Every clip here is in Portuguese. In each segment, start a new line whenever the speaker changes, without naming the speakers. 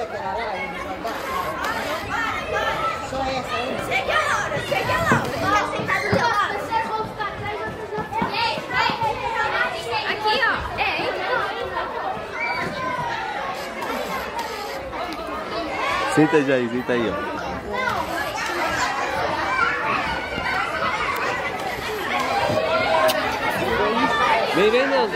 Só essa aí.
Chegue a Laura, chegue a Laura. Tá sentado ali, Laura. Aqui, ó.
Senta, Jair, senta aí, ó. Vem, vem, Nando.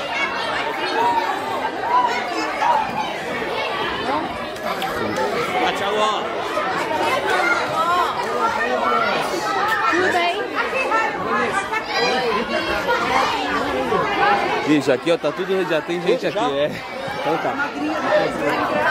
Tchau,
Tudo bem?
Bicho, aqui, ó, tá tudo, já tem gente aqui, é. Então tá.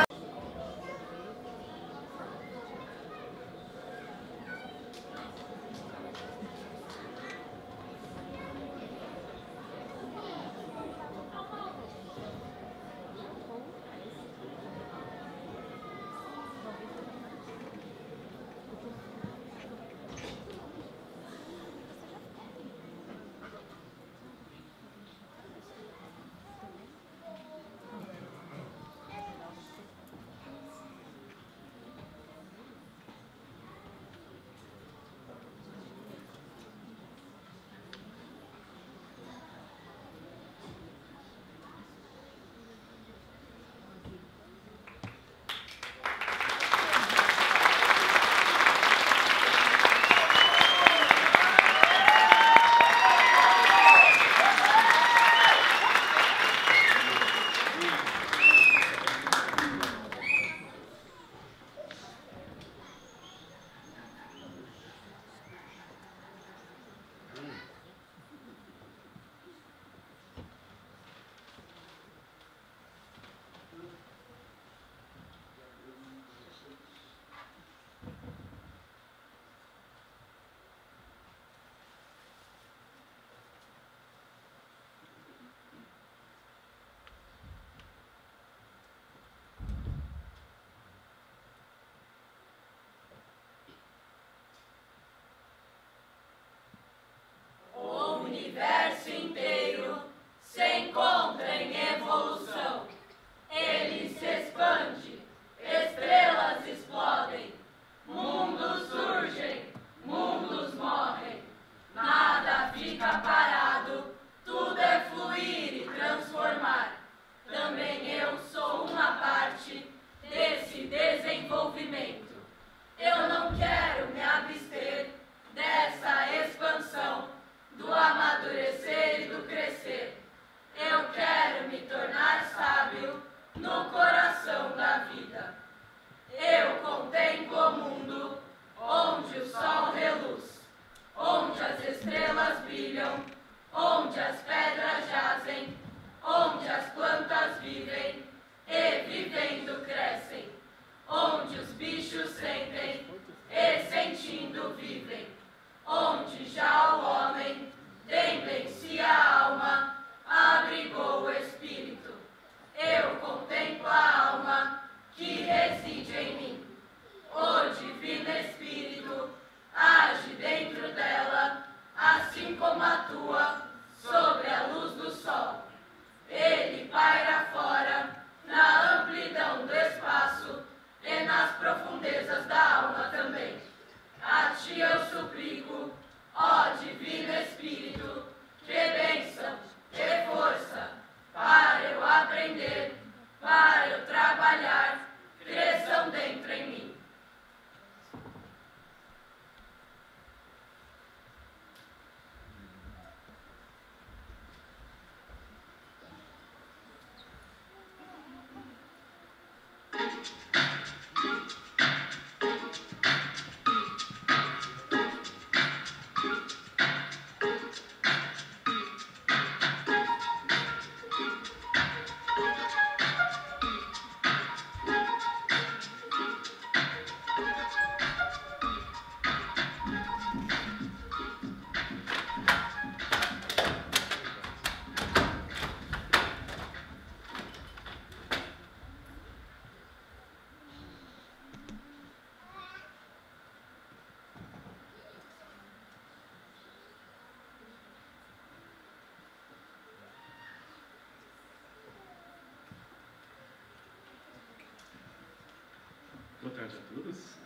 tarde a todos.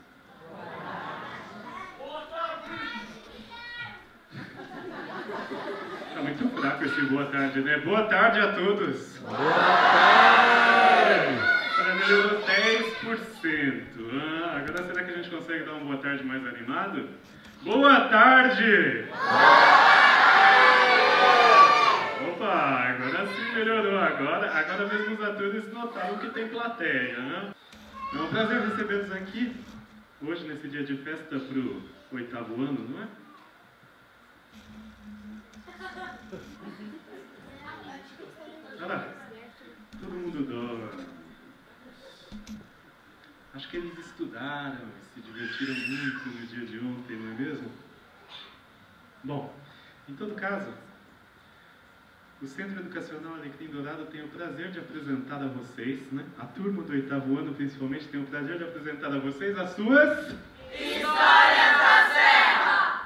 Tá muito fraco esse boa tarde, né? Boa tarde a todos.
Boa tarde.
Para melhorou 10%. Agora será que a gente consegue dar uma boa tarde mais animado? Boa tarde! Opa, agora sim melhorou. Agora mesmo os atores notaram que tem plateia, né? É um prazer recebê-los aqui, hoje nesse dia de festa pro 8º ano, não é? Olha lá, todo mundo dorme. Acho que eles estudaram e se divertiram muito no dia de ontem, não é mesmo? Bom, em todo caso, o Centro Educacional Alecrim Dourado tem o prazer de apresentar a vocês, né? A turma do 8º ano, principalmente, tem o prazer de apresentar a vocês as suas...
Histórias da Serra!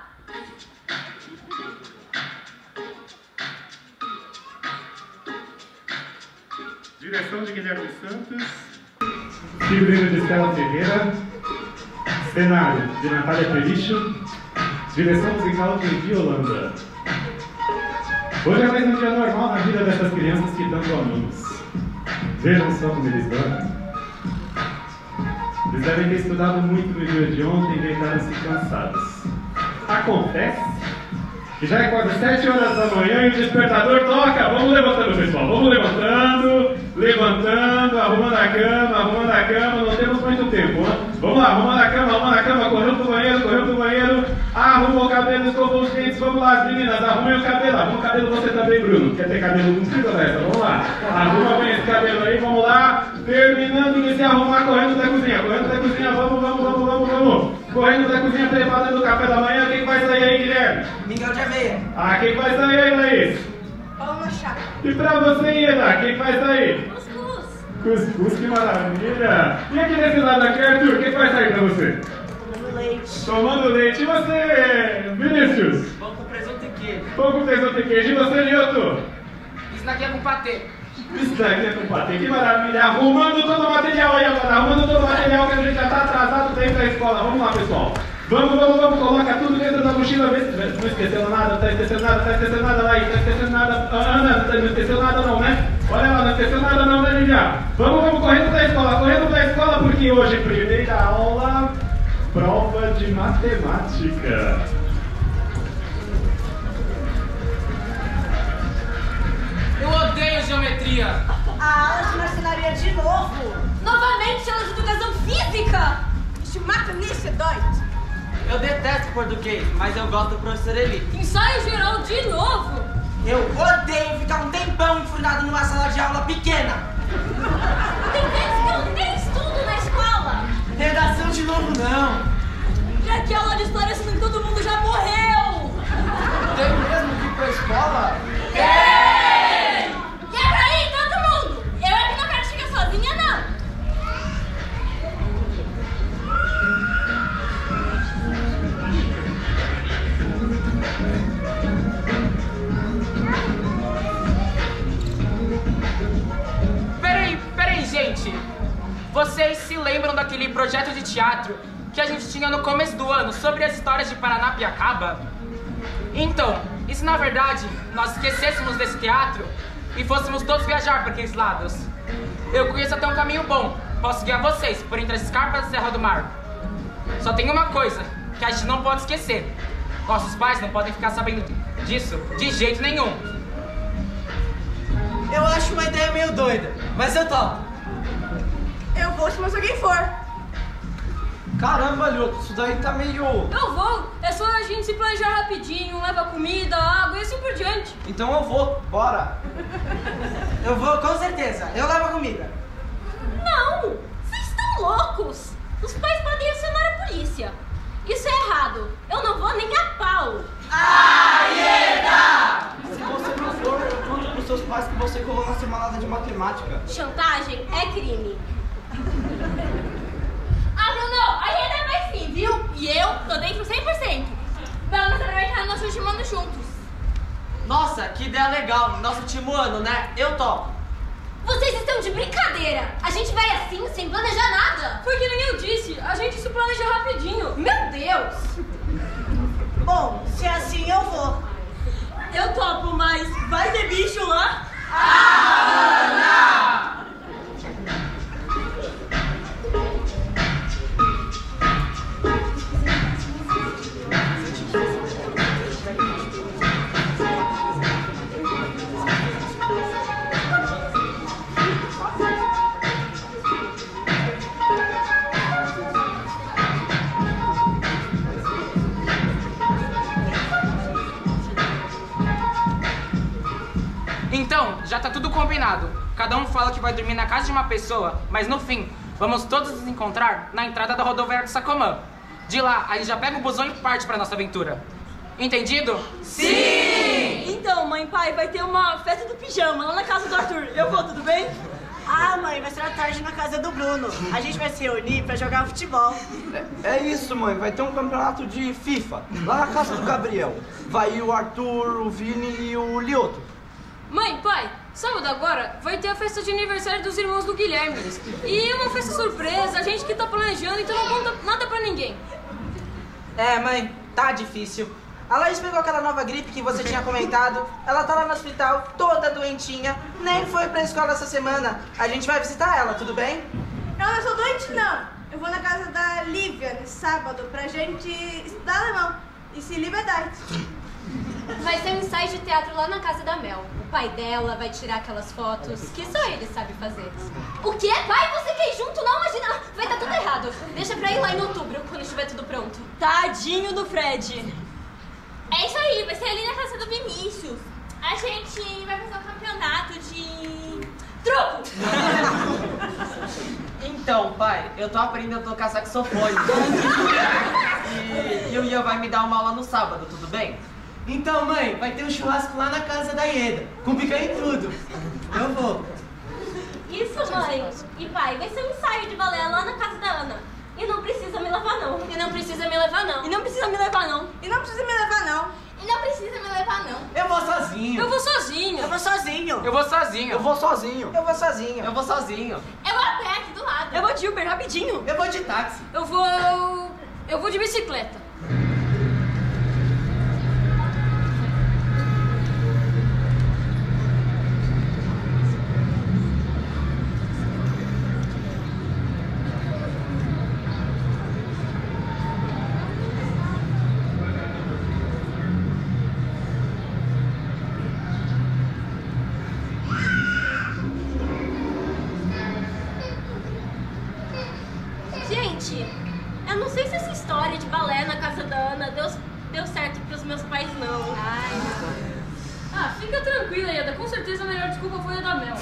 Direção de Guilherme Santos, figurino de Estela Ferreira, cenário de Natália Pericho, direção musical de Evi Holanda. Hoje é mais um dia normal na vida dessas crianças que tanto amamos. Vejam só como eles dormem. Eles devem ter estudado muito no dia de ontem e deitaram-se cansados. Acontece que já é quase 7 horas da manhã e o despertador toca. Vamos levantando, pessoal. Vamos levantando, arrumando a cama. Não temos muito tempo, hein? Vamos lá, arrumando a cama, correndo pro banheiro. Arruma o cabelo, escovou os dentes. Vamos lá, as meninas, arrumem o cabelo. Arruma o cabelo você também, Bruno. Quer ter cabelo comprido ou nessa? Vamos lá. Arruma bem esse cabelo aí, vamos lá. Terminando de se arrumar, correndo da cozinha. Vamos. Correndo da cozinha, preparando o café da manhã. Quem vai sair aí, Guilherme?
Mingau de aveia.
Quem vai sair aí, Laís?
Pão no chá.
E pra você, Ieda, quem vai sair? Cuscuz, que maravilha! E aqui desse lado aqui, Arthur, quem vai sair pra você? Tomando leite. E você, Vinícius?
Pão com presunto e queijo.
Pão com presunto e queijo. E você, Nilton?
Isso daqui é com patê.
Isso daqui é com patê, que maravilha! Arrumando todo o material aí agora, arrumando todo o material que a gente já tá atrasado dentro da escola. Vamos lá, pessoal. Vamos, coloca tudo dentro da mochila, vê se não esqueceu nada, tá esquecendo nada, Laís, tá esquecendo nada, Ana, não esqueceu nada não, né? Olha lá, não esqueceu nada não, né, Lívia? Vamos correndo pra escola, porque hoje, primeira aula, prova de matemática.
Eu odeio geometria.
A aula de marcenaria de novo. Novamente aula de educação física. Este macanista é doido.
Eu detesto português, mas eu gosto do professor Eli.
Ensaio geral de novo.
Eu odeio ficar um tempão enfurnado numa sala de aula pequena.
Tem vezes que eu nem estudo na escola.
Redação de novo não.
Já que aula de história, assim, todo mundo já morreu.
Tem mesmo que ir pra escola?
Tem! E é pra ir, todo mundo. Eu é que não quero chegar sozinha, não.
Peraí, gente. Vocês se lembram daquele projeto de teatro que a gente tinha no começo do ano sobre as histórias de Paranapiacaba? Então, e se na verdade nós esquecêssemos desse teatro e fôssemos todos viajar para aqueles lados? Eu conheço até um caminho bom. Posso guiar vocês por entre as escarpas da Serra do Mar. Só tem uma coisa que a gente não pode esquecer. Nossos pais não podem ficar sabendo disso de jeito nenhum.
Eu acho uma ideia meio doida, mas eu topo.
Eu vou se mais alguém for.
Caramba, Lioto, isso daí tá meio...
Eu vou. É só a gente se planejar rapidinho, leva comida, água e assim por diante.
Então eu vou, bora.
Eu vou, com certeza. Eu levo a comida.
Não! Vocês estão loucos! Os pais podem acionar a polícia. Isso é errado. Eu não vou nem a pau.
Se você não for, eu conto pros seus pais que você colou na semana de matemática.
Chantagem é crime. Bruno, a gente é mais sim, viu? E eu tô dentro 100%. Vamos aproveitar nosso último ano juntos.
Nossa, que ideia legal. Nosso último ano, né? Eu topo.
Vocês estão de brincadeira! A gente vai assim, sem planejar nada!
Foi que nem eu disse, a gente se planeja rapidinho.
Meu Deus!
Bom, se é assim eu vou.
Eu topo, mas vai ter bicho lá?
Então, já tá tudo combinado. Cada um fala que vai dormir na casa de uma pessoa, mas no fim, vamos todos nos encontrar na entrada da rodoviária de Sacomã. De lá, a gente já pega o busão e parte pra nossa aventura. Entendido?
Então, mãe e pai, vai ter uma festa do pijama lá na casa do Arthur. Eu vou, tudo bem?
Ah, mãe, vai ser à tarde na casa do Bruno. A gente vai se reunir pra jogar futebol.
É isso, mãe. Vai ter um campeonato de FIFA lá na casa do Gabriel. Vai ir o Arthur, o Vini e o Lioto.
Mãe, pai, sábado agora vai ter a festa de aniversário dos irmãos do Guilherme. E uma festa surpresa, a gente que tá planejando, então não conta nada pra ninguém.
É, mãe, tá difícil. A Laís pegou aquela nova gripe que você tinha comentado. Ela tá lá no hospital, toda doentinha. Nem foi pra escola essa semana. A gente vai visitar ela, tudo bem?
Eu não sou doente, não. Eu vou na casa da Lívia no sábado pra gente estudar alemão. E se liberdade.
Vai ter um ensaio de teatro lá na casa da Mel. O pai dela vai tirar aquelas fotos que só ele sabe fazer. O quê? Pai, você quer ir junto? Não, imagina. Vai dar tudo errado. Deixa pra ir lá em outubro, quando estiver tudo pronto.
Tadinho do Fred.
É isso aí, vai ser ali na casa do Vinícius. A gente vai fazer um campeonato de... truco!
Então, pai, eu tô aprendendo a tocar saxofone. E o Ian vai me dar uma aula no sábado, tudo bem?
Então, mãe, vai ter um churrasco lá na casa da Ieda, com picanha e tudo. Eu vou.
Isso, mãe. E pai, vai ser um ensaio de balé lá na casa da Ana. E não precisa me levar, não.
E não precisa me levar, não.
E não precisa me levar, não.
E não precisa me levar, não.
Eu vou sozinho.
Eu vou sozinho.
Eu vou sozinho.
Eu vou sozinho.
Eu vou sozinho.
Eu vou sozinho.
Eu vou sozinho.
Eu vou a pé aqui do lado.
Eu vou de Uber, rapidinho.
Eu vou de táxi.
Eu vou de bicicleta.
Gente, eu não sei se essa história de balé na casa da Ana deu certo pros meus pais, não.
Ah, fica tranquila, Ieda. Com certeza a melhor desculpa foi a da Mel.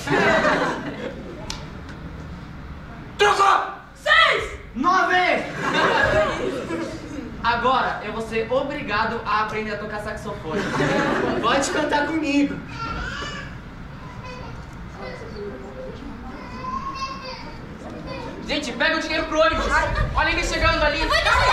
Trocou!
6!
9!
Agora eu vou ser obrigado a aprender a tocar saxofone.
Pode cantar comigo.
Gente, pega o dinheiro pro ônibus. Olha ele chegando ali.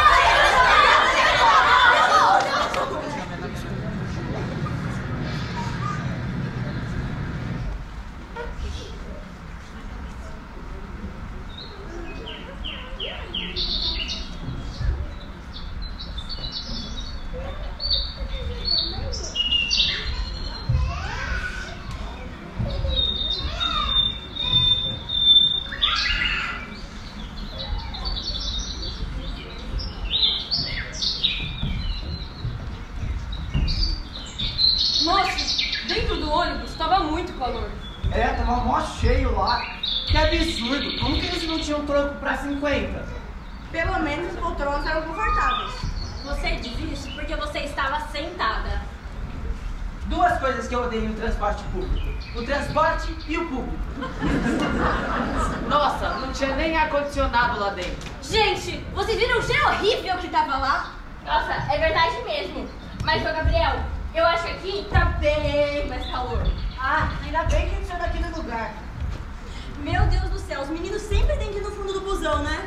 Nossa, dentro do ônibus tava muito calor.
É, tava mó cheio lá. Que absurdo. Como que eles não tinham troco pra 50?
Pelo menos as poltronas eram confortáveis.
Você diz isso porque você estava sentada.
Duas coisas que eu odeio no transporte público. O transporte e o público. Nossa, não tinha nem ar-condicionado lá dentro.
Gente, vocês viram o cheiro horrível que tava lá? Nossa, é verdade mesmo. Mas, ô Gabriel, eu acho que aqui tá bem mais calor.
Ah, ainda bem que a gente saiu daqui do lugar.
Meu Deus do céu, os meninos sempre têm que ir no fundo do busão, né?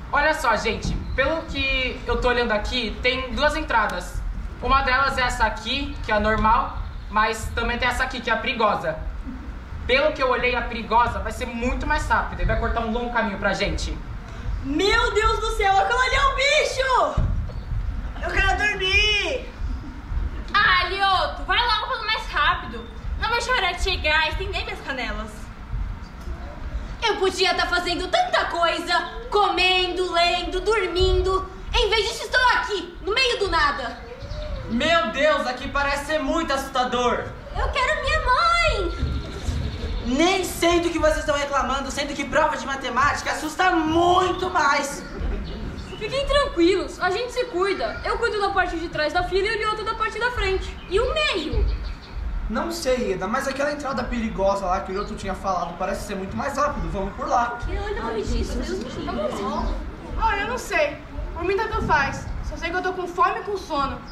Olha só, gente, pelo que eu tô olhando aqui, tem duas entradas. Uma delas é essa aqui, que é a normal, mas também tem essa aqui, que é a perigosa. Pelo que eu olhei, a perigosa vai ser muito mais rápida e vai cortar um longo caminho pra gente.
Meu Deus do céu, aquilo ali é um bicho! Eu quero dormir!
Ah, Lioto, vai logo pelo mais rápido. Não vai chorar de chegar e estender minhas canelas.
Eu podia estar fazendo tanta coisa, comendo, lendo, dormindo, em vez disso estou aqui, no meio do nada.
Meu Deus, aqui parece ser muito assustador.
Eu quero minha mãe!
Nem sei do que vocês estão reclamando, sendo que prova de matemática assusta muito mais.
Fiquem tranquilos, a gente se cuida. Eu cuido da parte de trás da fila e o Lioto da parte da frente. E o meio?
Não sei, Eda, mas aquela entrada perigosa lá que o Lioto tinha falado parece ser muito mais rápido. Vamos por lá.
Eu não acredito, Deus me livre.
Olha, eu não sei. Por mim tanto faz. Só sei que eu tô com fome e com sono.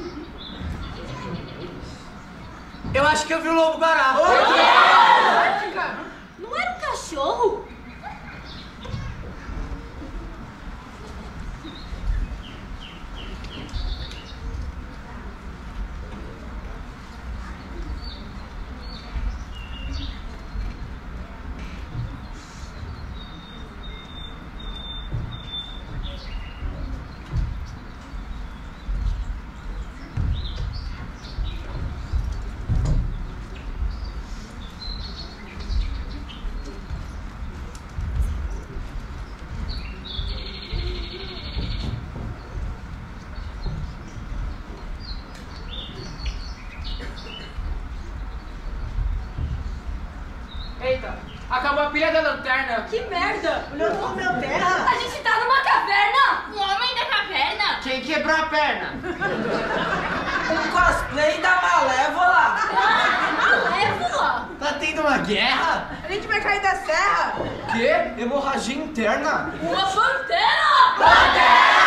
Eu acho que eu vi um lobo-guará.
Não era um cachorro?
Eita, acabou a pilha da lanterna.
Que merda! O Leandro comeu terra!
A gente tá numa caverna!
O homem da caverna?
Quem quebrou a perna?
Um cosplay da Malévola.
Malévola!
Tá tendo uma guerra?
A gente vai cair da serra!
Quê? Hemorragia interna?
Uma pantera!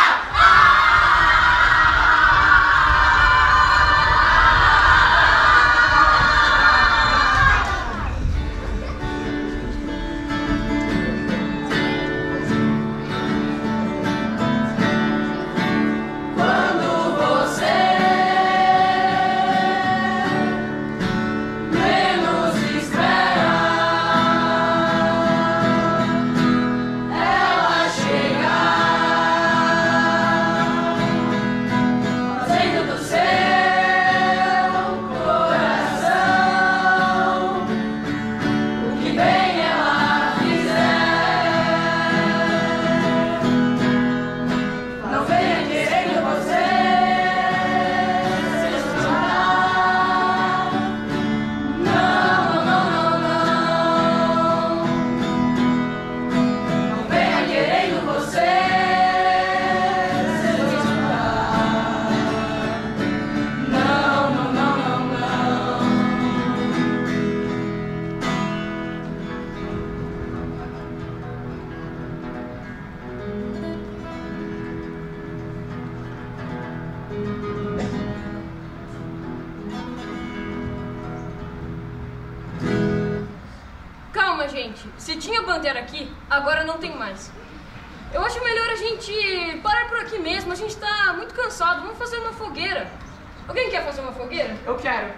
Calma, gente. Se tinha pantera aqui, agora não tem mais. Eu acho melhor a gente parar por aqui mesmo. A gente tá muito cansado. Vamos fazer uma fogueira. Alguém quer fazer uma fogueira?
Eu quero.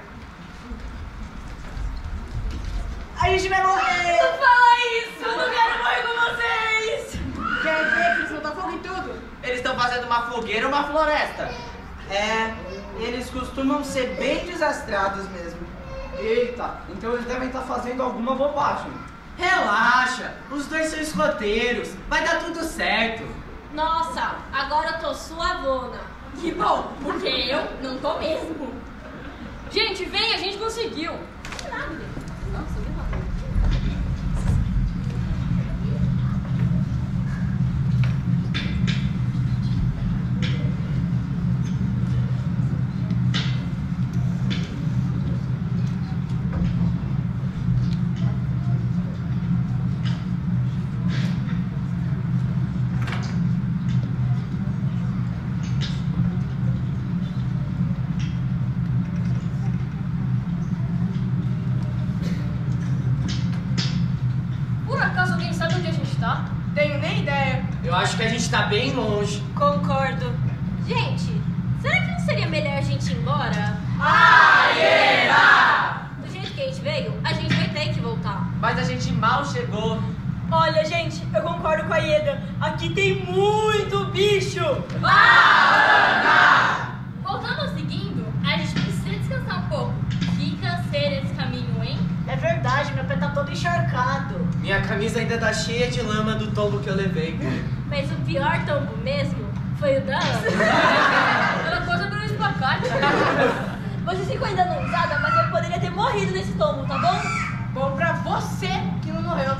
A gente vai morrer!
Não fala isso! Eu não quero morrer com vocês!
Quer ver que eles soltam fogo em tudo?
Eles estão fazendo uma fogueira ou uma floresta?
É, eles costumam ser bem desastrados mesmo.
Eita, então eles devem estar fazendo alguma bobagem.
Relaxa, os dois são escoteiros, vai dar tudo certo.
Nossa, agora eu tô suavona.
Que bom, porque eu não tô mesmo. Gente, vem, a gente conseguiu. Por acaso alguém sabe onde a gente tá?
Tenho nem ideia.
Eu acho que a gente tá bem longe.
Concordo. Gente, será que não seria melhor a gente ir embora?
Aieira!
Do jeito que a gente veio, a gente vai ter que voltar.
Mas a gente mal chegou.
Olha, gente, eu concordo com a Ieda. Aqui tem muito bicho.
Voltando seguindo, a gente precisa descansar um pouco. Que canseira esse caminho, hein?
É verdade, meu pé tá todo encharcado.
Minha camisa ainda tá cheia de lama do tombo que eu levei.
Mas o pior tombo mesmo foi o da Ana.
Aquela coisa do espacate.
Vocês ficam ainda dando risada, mas eu poderia ter morrido nesse tombo, tá bom?
Bom pra você que não morreu.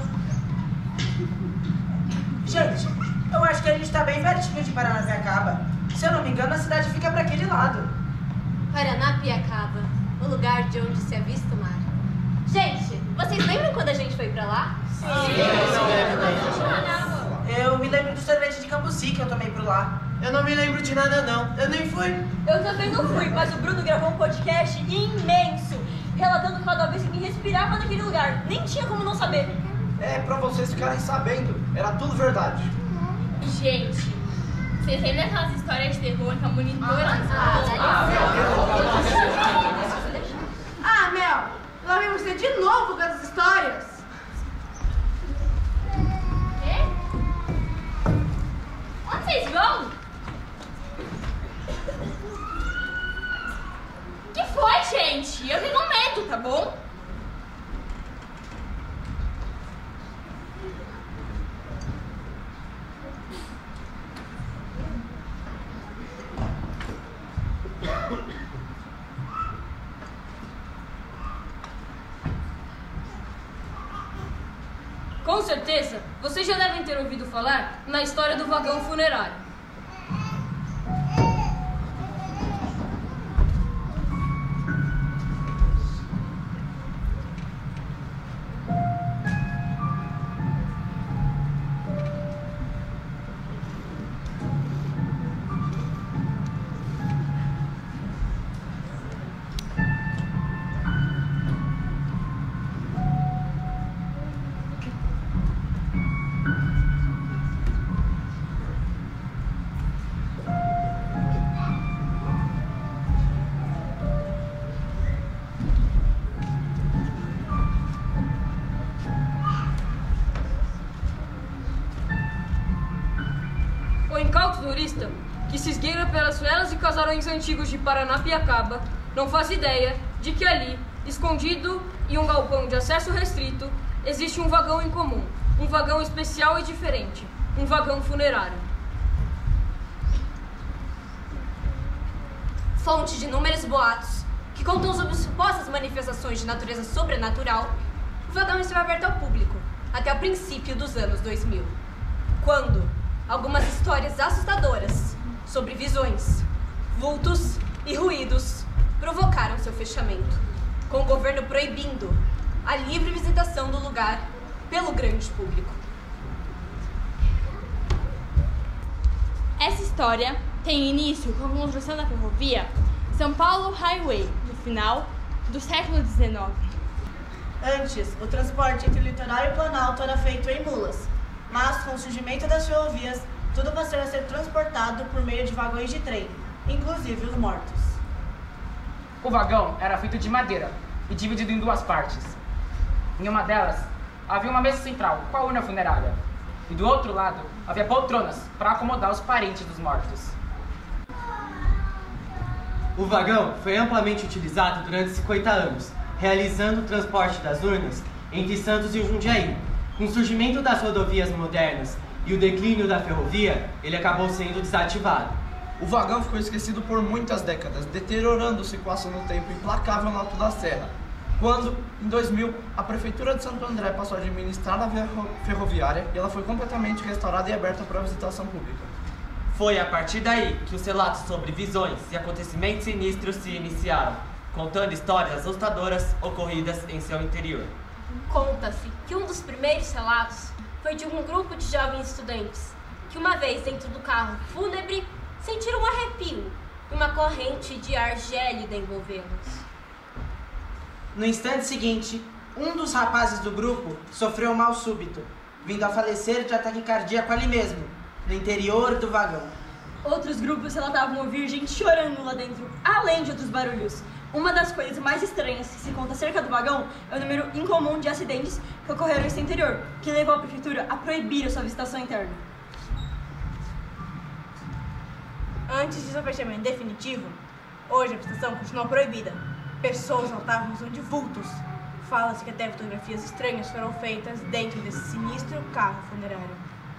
Gente, eu acho que a gente tá bem pertinho de Paranapiacaba. Se eu não me engano, a cidade fica pra aquele lado.
Paranapiacaba, o lugar de onde se avista o mar. Gente, vocês lembram quando a gente foi pra lá?
Eu me lembro do sorvete de Cambuci que eu tomei por lá.
Eu não me lembro de nada, não. Eu nem fui.
Eu também não fui, mas o Bruno gravou um podcast imenso, relatando cada vez que me respirava naquele lugar. Nem tinha como não saber.
É, pra vocês ficarem sabendo, era tudo verdade.
Gente, vocês lembram daquelas histórias de terror que a monitora...
Mel, lá vem você de novo com essas histórias.
Quê? Onde vocês vão? Que foi, gente? Eu tenho medo, tá bom? Com certeza, vocês já devem ter ouvido falar na história do vagão funerário. Turista que se esgueira pelas vielas e casarões antigos de Paranapiacaba não faz ideia de que ali, escondido em um galpão de acesso restrito, existe um vagão em comum, um vagão especial e diferente, um vagão funerário.
Fonte de inúmeros boatos que contam sobre supostas manifestações de natureza sobrenatural, o vagão esteve aberto ao público até o princípio dos anos 2000, quando algumas histórias assustadoras sobre visões, vultos e ruídos provocaram seu fechamento, com o governo proibindo a livre visitação do lugar pelo grande público.
Essa história tem início com a construção da ferrovia São Paulo Highway, no final do século XIX.
Antes, o transporte entre o litoral e o Planalto era feito em mulas, mas com o surgimento das ferrovias, tudo passou a ser transportado por meio de vagões de trem, inclusive os mortos.
O vagão era feito de madeira e dividido em duas partes. Em uma delas, havia uma mesa central com a urna funerária. E do outro lado, havia poltronas para acomodar os parentes dos mortos.
O vagão foi amplamente utilizado durante 50 anos, realizando o transporte das urnas entre Santos e Jundiaí. Com o surgimento das rodovias modernas e o declínio da ferrovia, ele acabou sendo desativado.
O vagão ficou esquecido por muitas décadas, deteriorando-se com o passar do tempo implacável no alto da serra. Quando, em 2000, a Prefeitura de Santo André passou a administrar a via ferroviária e ela foi completamente restaurada e aberta para a visitação pública.
Foi a partir daí que os relatos sobre visões e acontecimentos sinistros se iniciaram, contando histórias assustadoras ocorridas em seu interior.
Conta-se que um dos primeiros relatos foi de um grupo de jovens estudantes que, uma vez dentro do carro fúnebre, sentiram um arrepio e uma corrente de ar gélido envolvê-los.
No instante seguinte, um dos rapazes do grupo sofreu um mal súbito, vindo a falecer de ataque cardíaco ali mesmo, no interior do vagão.
Outros grupos relatavam ouvir gente chorando lá dentro, além de outros barulhos. Uma das coisas mais estranhas que se conta acerca do vagão é o número incomum de acidentes que ocorreram nesse interior, que levou a prefeitura a proibir a sua visitação interna.
Antes de seu fechamento definitivo, hoje a visitação continua proibida. Pessoas notavam visão de vultos. Fala-se que até fotografias estranhas foram feitas dentro desse sinistro carro funerário.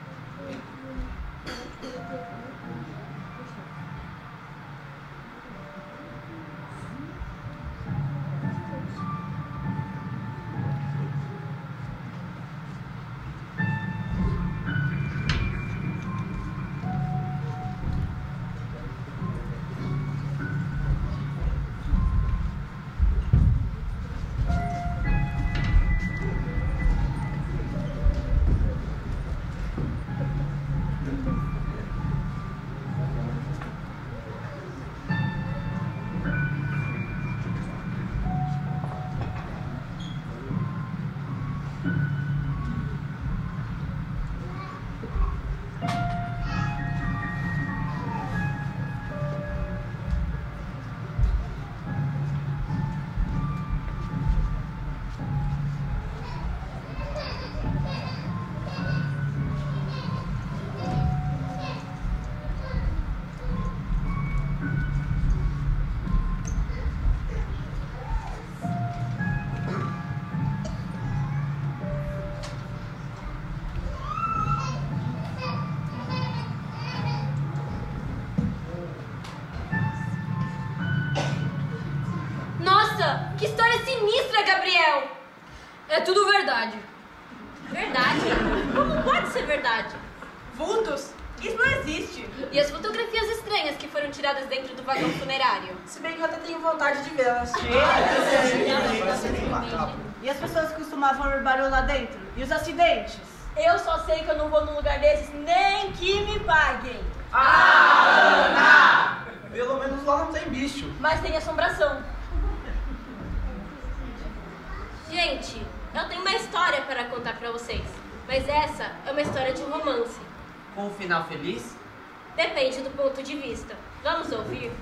Que história sinistra, Gabriel!
É tudo verdade.
Verdade? Como pode ser verdade?
Vultos? Isso não existe.
E as fotografias estranhas que foram tiradas dentro do vagão funerário?
Se bem que eu até tenho vontade de vê-las.
E as pessoas que costumavam ouvir barulho lá dentro? E os acidentes?
Eu só sei que eu não vou num lugar desses nem que me paguem.
Ana! Pelo menos lá não tem bicho.
Mas tem assombração.
Gente, eu tenho uma história para contar pra vocês. Mas essa é uma história de romance.
Com um final feliz?
Depende do ponto de vista. Vamos ouvir?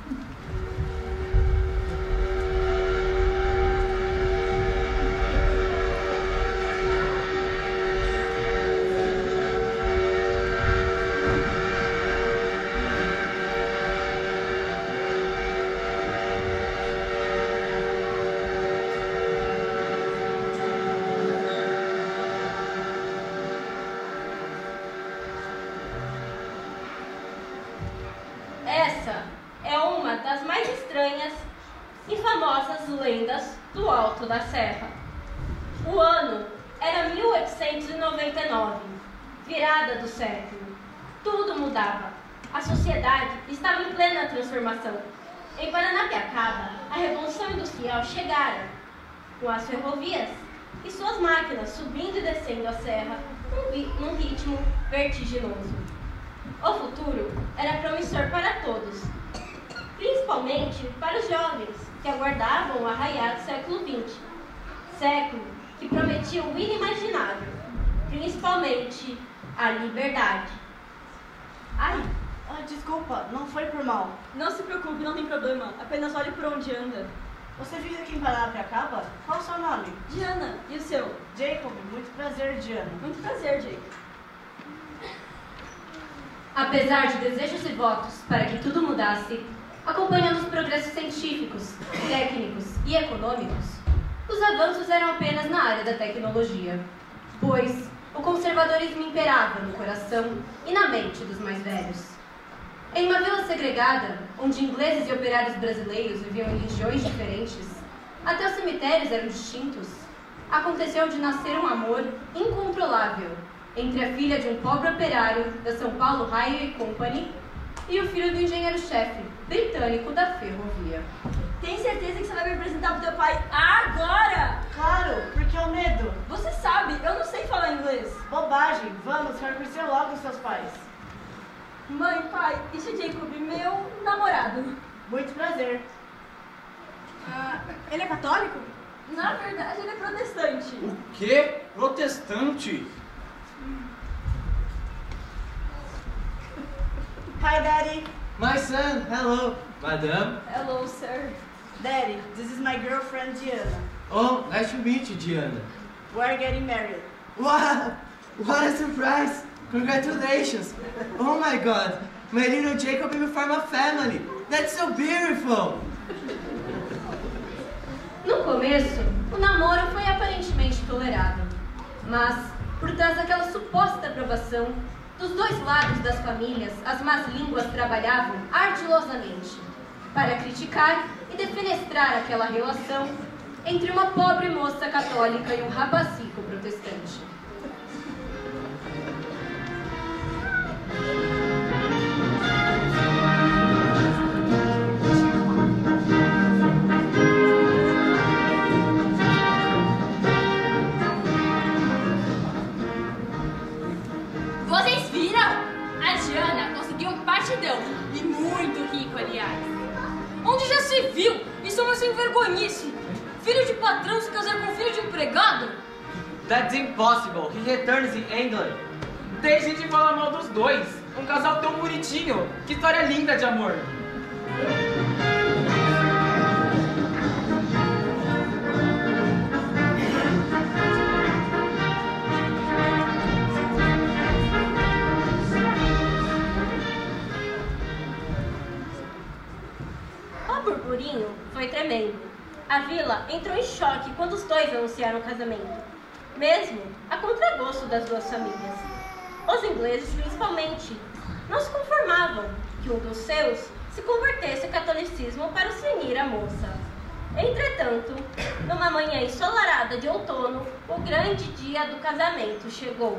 Essa é uma das mais estranhas e famosas lendas do Alto da Serra. O ano era 1899, virada do século. Tudo mudava. A sociedade estava em plena transformação. Em Paranapiacaba, a Revolução Industrial chegara, com as ferrovias e suas máquinas subindo e descendo a serra num ritmo vertiginoso. O futuro era promissor para todos, principalmente para os jovens que aguardavam o arraiar do século XX. Século que prometia o inimaginável, principalmente a liberdade.
Ai, desculpa, não foi por mal.
Não se preocupe, não tem problema. Apenas olhe por onde anda.
Você vive aqui em Paranapiacaba? Qual o seu nome?
Diana, e o seu?
Jacob, muito prazer, Diana.
Muito prazer, Jacob.
Apesar de desejos e votos para que tudo mudasse, acompanhando os progressos científicos, técnicos e econômicos, os avanços eram apenas na área da tecnologia, pois o conservadorismo imperava no coração e na mente dos mais velhos. Em uma vila segregada, onde ingleses e operários brasileiros viviam em regiões diferentes, até os cemitérios eram distintos, aconteceu de nascer um amor incontrolável entre a filha de um pobre operário da São Paulo Railway Company e o filho do engenheiro-chefe britânico da ferrovia.
Tem certeza que você vai me apresentar pro teu pai agora?
Claro, porque é o medo.
Você sabe, eu não sei falar inglês.
Bobagem, vamos, quero conhecer logo os seus pais.
Mãe, pai, isso é Jacob, meu namorado.
Muito prazer.
Ele é católico?
Na verdade, ele é protestante.
O quê? Protestante?
Hi, Daddy.
My son, hello. Madame.
Hello, sir.
Daddy, this is my girlfriend, Diana.
Oh, nice to meet you, Diana.
We're getting married.
Wow, what a surprise. Congratulations. Oh my God, my little Jacob will form a family. That's so beautiful.
No começo, o namoro foi aparentemente tolerado. Mas, por trás daquela suposta aprovação, dos dois lados das famílias, as más línguas trabalhavam ardilosamente para criticar e defenestrar aquela relação entre uma pobre moça católica e um rapazico protestante.
Vocês viram? A Diana conseguiu um partidão. E muito rico, aliás.
Onde já se viu? Isso é uma sem-vergonhice. Filho de patrão se casar com filho de empregado?
That's impossible. He returns in England.
Deixem de falar mal dos dois. Um casal tão bonitinho. Que história linda de amor.
O burburinho foi tremendo. A vila entrou em choque quando os dois anunciaram o casamento, mesmo a contragosto das duas famílias. Os ingleses, principalmente, não se conformavam que um dos seus se convertesse ao catolicismo para se unir à moça. Entretanto, numa manhã ensolarada de outono, o grande dia do casamento chegou.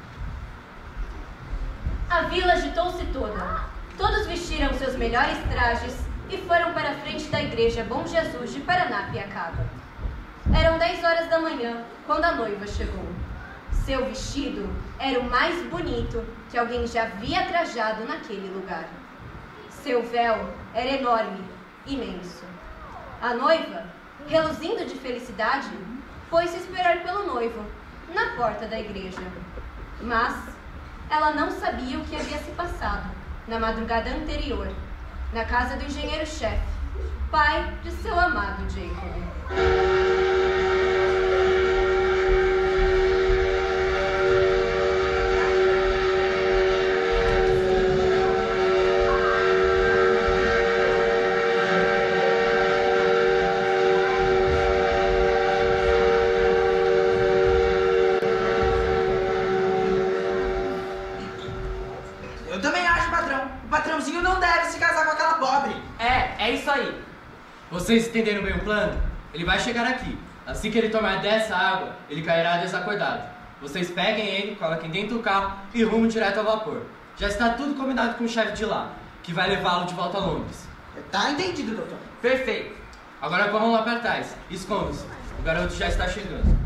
A vila agitou-se toda. Todos vestiram seus melhores trajes e foram para a frente da igreja Bom Jesus de Paranapiacaba. Eram 10 horas da manhã quando a noiva chegou. Seu vestido era o mais bonito que alguém já havia trajado naquele lugar. Seu véu era enorme, imenso. A noiva, reluzindo de felicidade, foi-se esperar pelo noivo, na porta da igreja. Mas ela não sabia o que havia se passado na madrugada anterior, na casa do engenheiro-chefe, pai de seu amado Jacob.
Eu também acho, patrão. O patrãozinho não deve se casar com aquela pobre.
É isso aí.
Vocês entenderam bem o plano? Ele vai chegar aqui. Assim que ele tomar dessa água, ele cairá desacordado. Vocês peguem ele, coloquem dentro do carro e rumam direto ao vapor. Já está tudo combinado com o chefe de lá, que vai levá-lo de volta a Londres.
Tá entendido, doutor.
Perfeito.
Agora corram lá para trás. Escondam-se. O garoto já está chegando.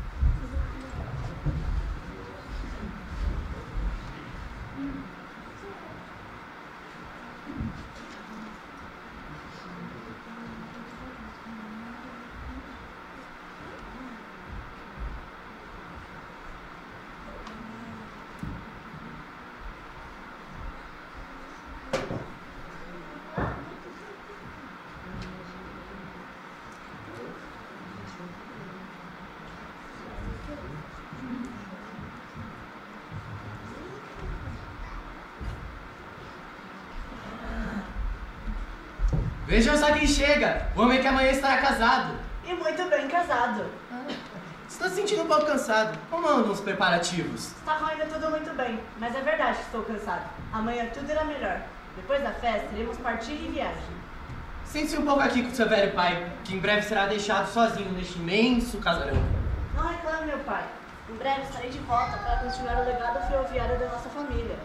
Vejam só quem chega! O homem que amanhã estará casado.
E muito bem casado.
Estou se sentindo um pouco cansado. Como andam os preparativos?
Está indo tudo muito bem, mas é verdade que estou cansado. Amanhã tudo irá melhor. Depois da festa, iremos partir em viagem.
Sente-se um pouco aqui com seu velho pai, que em breve será deixado sozinho neste imenso casarão.
Não reclame, meu pai. Em breve estarei de volta para continuar o legado ferroviário da nossa família.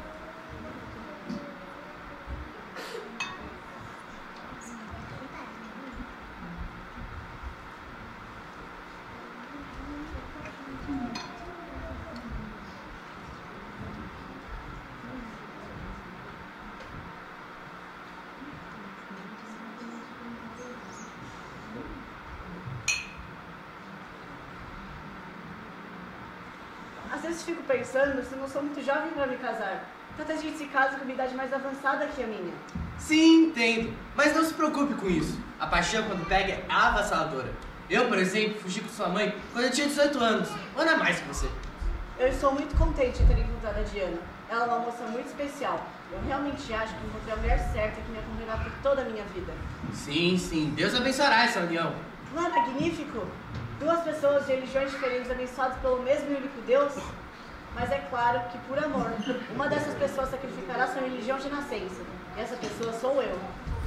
Às vezes fico pensando se não sou muito jovem para me casar. Tanta gente se casa com uma idade mais avançada que a minha.
Sim, entendo. Mas não se preocupe com isso. A paixão, quando pega, é avassaladora. Eu, por exemplo, fugi com sua mãe quando eu tinha 18 anos. Um ano a mais que você.
Eu estou muito contente em ter encontrado a Diana. Ela é uma moça muito especial. Eu realmente acho que encontrei a mulher certa que me acompanhará por toda a minha vida.
Sim, sim. Deus abençoará essa união.
Não é magnífico? Duas pessoas de religiões diferentes abençoadas pelo mesmo e único Deus? Mas é claro que, por amor, uma dessas pessoas sacrificará sua religião de nascença. E essa pessoa sou eu.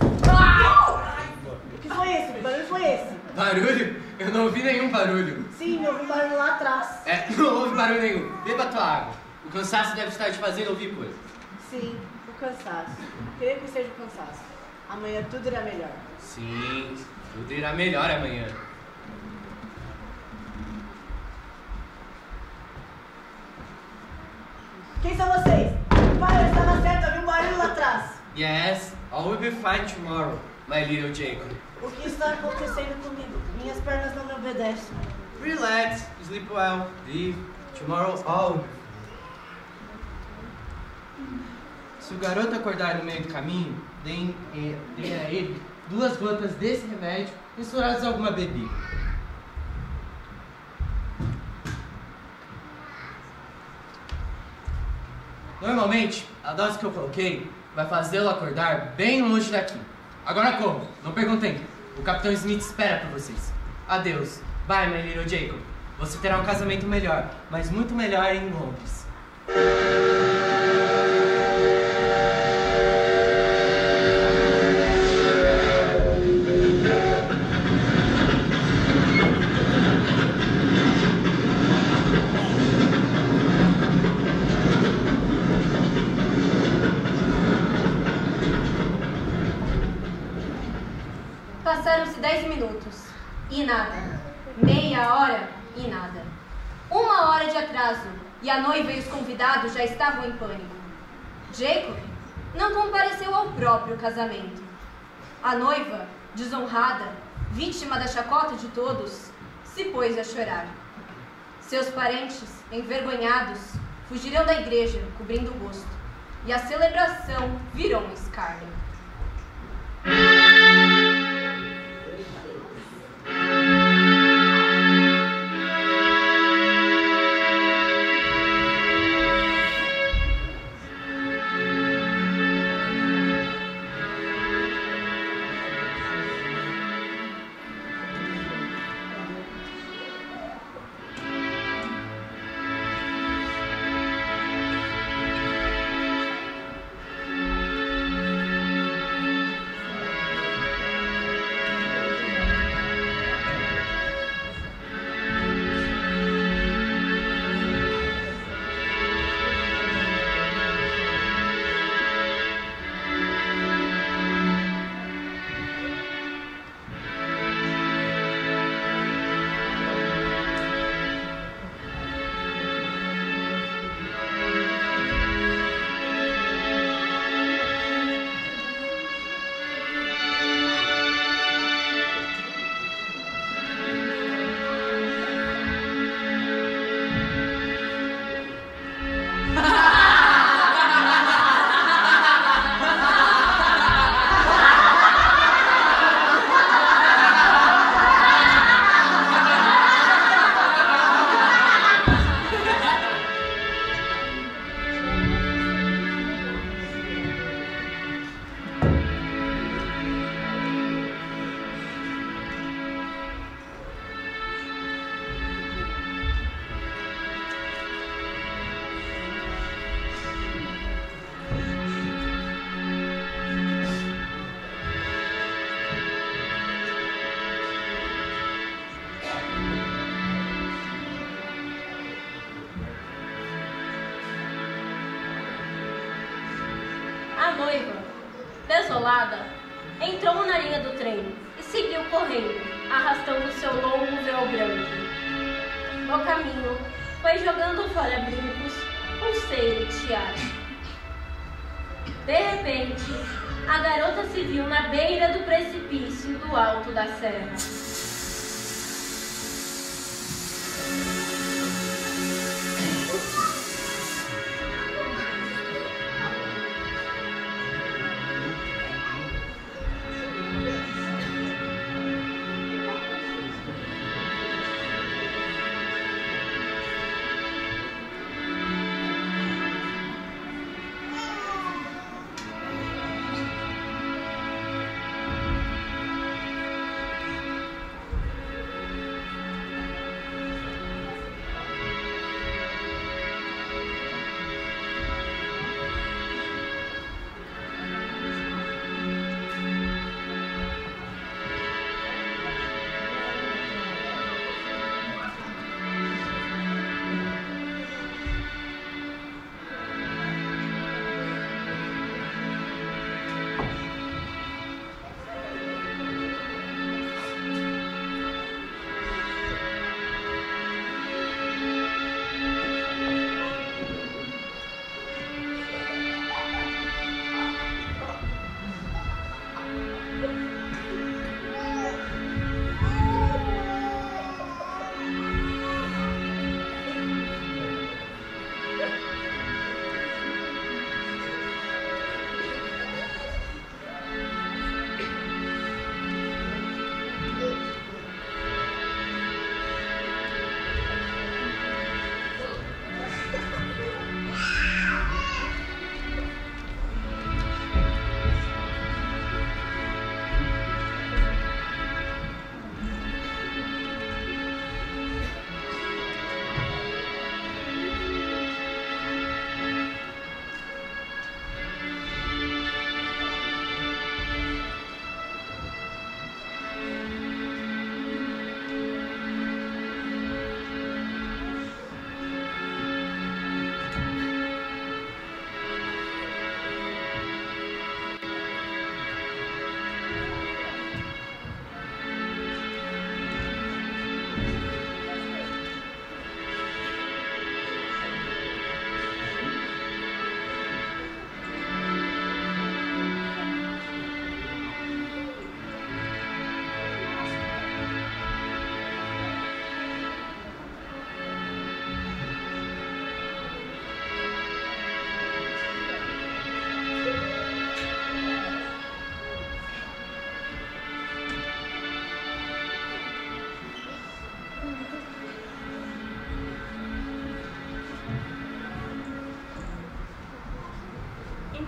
O que foi esse? Que barulho foi esse?
Barulho? Eu não ouvi nenhum barulho.
Sim, eu ouvi um barulho lá atrás.
Não houve barulho nenhum. Beba tua água. O cansaço deve estar te fazendo ouvir coisas.
Sim, o cansaço. Creio que seja o cansaço. Amanhã tudo irá melhor.
Sim, tudo irá melhor amanhã.
Quem são vocês? Pai, eu estava certo, havia um barulho lá atrás.
Yes, all will be fine tomorrow, my little Jacob.
O que está acontecendo comigo? Minhas pernas não me obedecem.
Relax, sleep well, live, tomorrow all. Se o garoto acordar no meio do caminho, deem a ele 2 gotas desse remédio misturadas em alguma bebida. Normalmente, a dose que eu coloquei vai fazê-lo acordar bem longe daqui. Agora corram, não perguntem. O Capitão Smith espera por vocês. Adeus. Bye, my little Jacob. Você terá um casamento melhor, mas muito melhor em Londres.
Passaram-se 10 minutos e nada. Meia hora e nada. 1 hora de atraso e a noiva e os convidados já estavam em pânico. Jacob não compareceu ao próprio casamento. A noiva, desonrada, vítima da chacota de todos, se pôs a chorar. Seus parentes, envergonhados, fugiram da igreja, cobrindo o rosto, e a celebração virou um escárnio.
A noiva, desolada, entrou na linha do trem e seguiu correndo, arrastando seu longo véu branco. No caminho, foi jogando fora brincos, pulseira e tiara. De repente, a garota se viu na beira do precipício do alto da serra.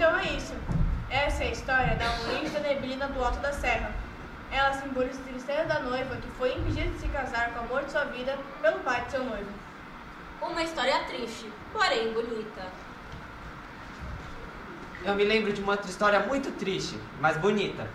Então é isso. Essa é a história da origem da neblina do alto da serra. Ela simboliza a tristeza da noiva que foi impedida de se casar com o amor de sua vida pelo pai de seu noivo.
Uma história triste, porém bonita.
Eu me lembro de uma outra história muito triste, mas bonita.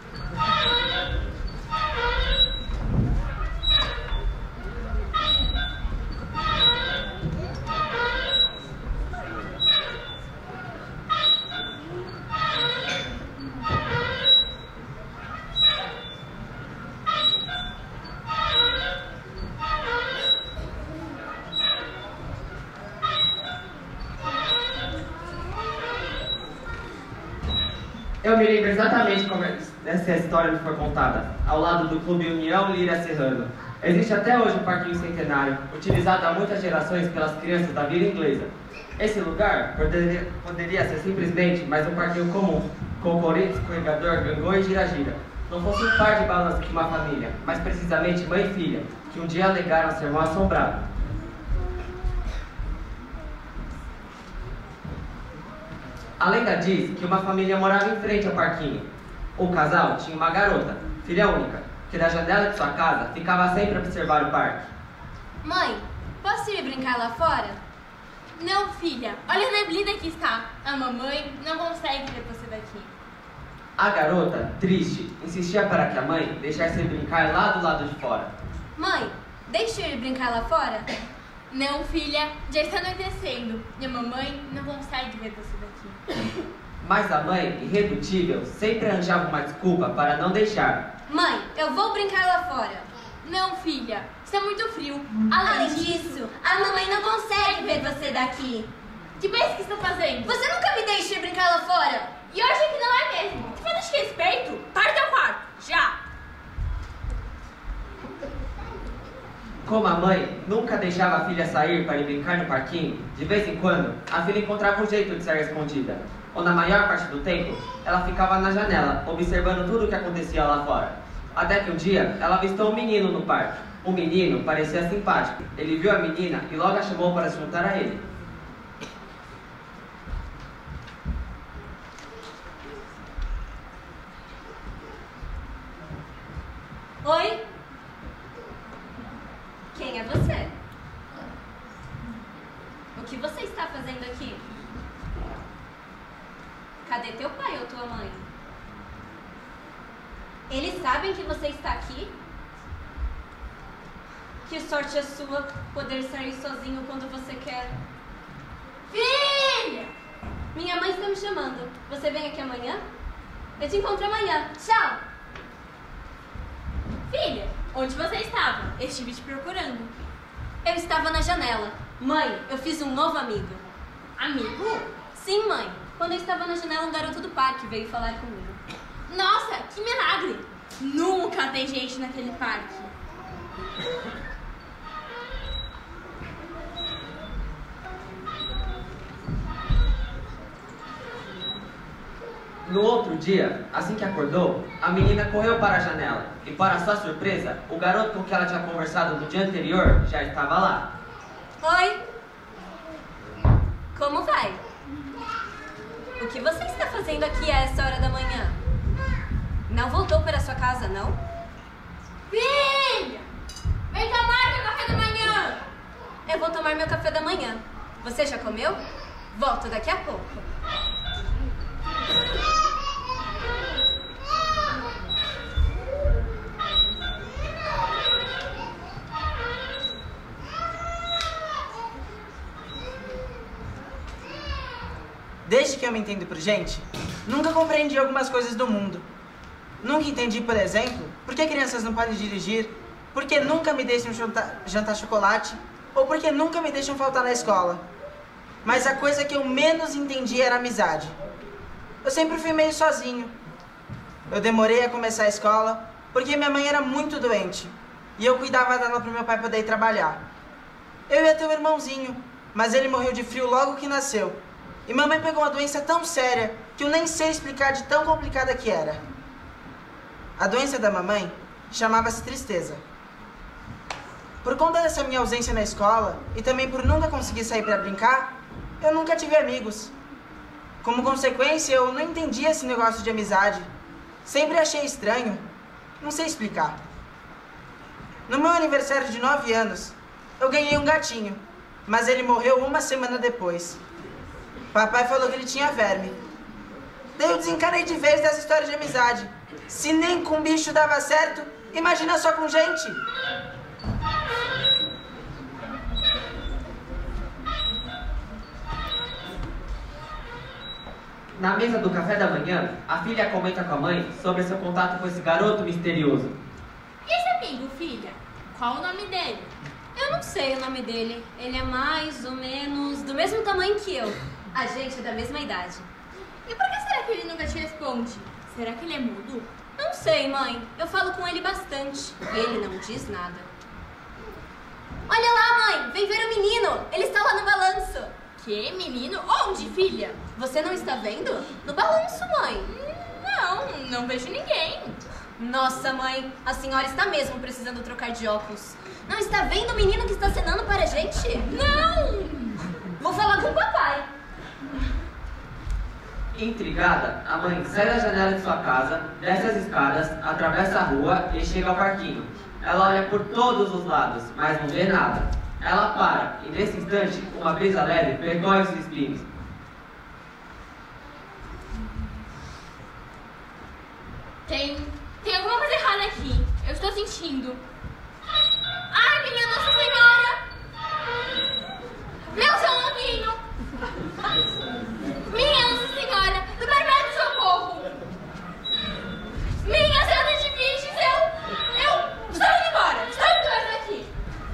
Eu me lembro exatamente como essa história me foi contada, ao lado do Clube União Lira Serrano. Existe até hoje um parquinho centenário, utilizado há muitas gerações pelas crianças da vila inglesa. Esse lugar poderia ser simplesmente mais um parquinho comum, com corrente, escorregador, gangô e gira-gira. Não fosse um par de balanços de uma família, mas precisamente mãe e filha, que um dia alegaram ser mal assombrado. A lenda diz que uma família morava em frente ao parquinho. O casal tinha uma garota, filha única, que da janela de sua casa ficava sempre a observar o parque.
Mãe, posso ir brincar lá fora? Não, filha. Olha a neblina que está. A mamãe não consegue ver você daqui.
A garota, triste, insistia para que a mãe deixasse ele brincar lá do lado de fora.
Mãe, deixa eu ir brincar lá fora?
Não, filha. Já está anoitecendo. E a mamãe não consegue ver você daqui.
Mas a mãe, irredutível, sempre arranjava uma desculpa para não deixar.
Mãe, eu vou brincar lá fora.
Não, filha. Está muito frio.
Além disso, a mamãe não consegue ver você daqui.
Que bem que está fazendo?
Você nunca me deixa ir brincar lá fora.
E eu achei que não é mesmo. Que falta de respeito. Para teu quarto. Já.
Como a mãe nunca deixava a filha sair para ir brincar no parquinho, de vez em quando, a filha encontrava um jeito de sair escondida. Ou na maior parte do tempo, ela ficava na janela, observando tudo o que acontecia lá fora. Até que um dia, ela avistou um menino no parque. O menino parecia simpático. Ele viu a menina e logo a chamou para se juntar a ele.
Oi? Quem é você? O que você está fazendo aqui? Cadê teu pai ou tua mãe? Eles sabem que você está aqui? Que sorte a sua poder sair sozinho quando você quer.
Filha!
Minha mãe está me chamando. Você vem aqui amanhã? Eu te encontro amanhã. Tchau!
Filha, onde você estava? Eu estive te procurando.
Eu estava na janela. Mãe, eu fiz um novo amigo.
Amigo?
Sim, mãe. Quando eu estava na janela, um garoto do parque veio falar comigo.
Nossa, que milagre! Nunca tem gente naquele parque.
No outro dia, assim que acordou, a menina correu para a janela e, para sua surpresa, o garoto com quem ela tinha conversado no dia anterior já estava lá.
Oi! Como vai? O que você está fazendo aqui a essa hora da manhã? Não voltou para sua casa, não?
Filha! Vem tomar meu café da manhã!
Eu vou tomar meu café da manhã. Você já comeu? Volto daqui a pouco.
Desde que eu me entendo por gente, nunca compreendi algumas coisas do mundo. Nunca entendi, por exemplo, por que crianças não podem dirigir, por que nunca me deixam jantar chocolate, ou por que nunca me deixam faltar na escola. Mas a coisa que eu menos entendi era a amizade. Eu sempre fui meio sozinho. Eu demorei a começar a escola porque minha mãe era muito doente e eu cuidava dela para o meu pai poder ir trabalhar. Eu ia ter um irmãozinho, mas ele morreu de frio logo que nasceu. E mamãe pegou uma doença tão séria que eu nem sei explicar de tão complicada que era. A doença da mamãe chamava-se tristeza. Por conta dessa minha ausência na escola e também por nunca conseguir sair para brincar, eu nunca tive amigos. Como consequência, eu não entendi esse negócio de amizade. Sempre achei estranho. Não sei explicar. No meu aniversário de 9 anos, eu ganhei um gatinho, mas ele morreu uma semana depois. Papai falou que ele tinha verme. Daí eu desencanei de vez dessa história de amizade. Se nem com bicho dava certo, imagina só com gente.
Na mesa do café da manhã, a filha comenta com a mãe sobre seu contato com esse garoto misterioso.
E esse amigo, filha? Qual o nome dele?
Eu não sei o nome dele. Ele é mais ou menos do mesmo tamanho que eu. A gente é da mesma idade.
E por que será que ele nunca te responde? Será que ele é mudo?
Não sei, mãe. Eu falo com ele bastante. Ele não diz nada. Olha lá, mãe! Vem ver o menino! Ele está lá no balanço!
Que menino? Onde, filha?
Você não está vendo? No balanço, mãe.
Não vejo ninguém.
Nossa, mãe, a senhora está mesmo precisando trocar de óculos. Não está vendo o menino que está acenando para a gente?
Não!
Vou falar com o papai.
Intrigada, a mãe sai da janela de sua casa, desce as escadas, atravessa a rua e chega ao parquinho. Ela olha por todos os lados, mas não vê nada. Ela para, e nesse instante, uma brisa leve percorre os espinhos.
Tem alguma coisa errada aqui. Eu estou sentindo. Ai, minha Nossa Senhora! Meu São Longuinho! Minha Nossa Senhora! Do Barbado de Socorro! Minha Senhora de Bichos! Eu estou indo embora! Estou indo embora daqui!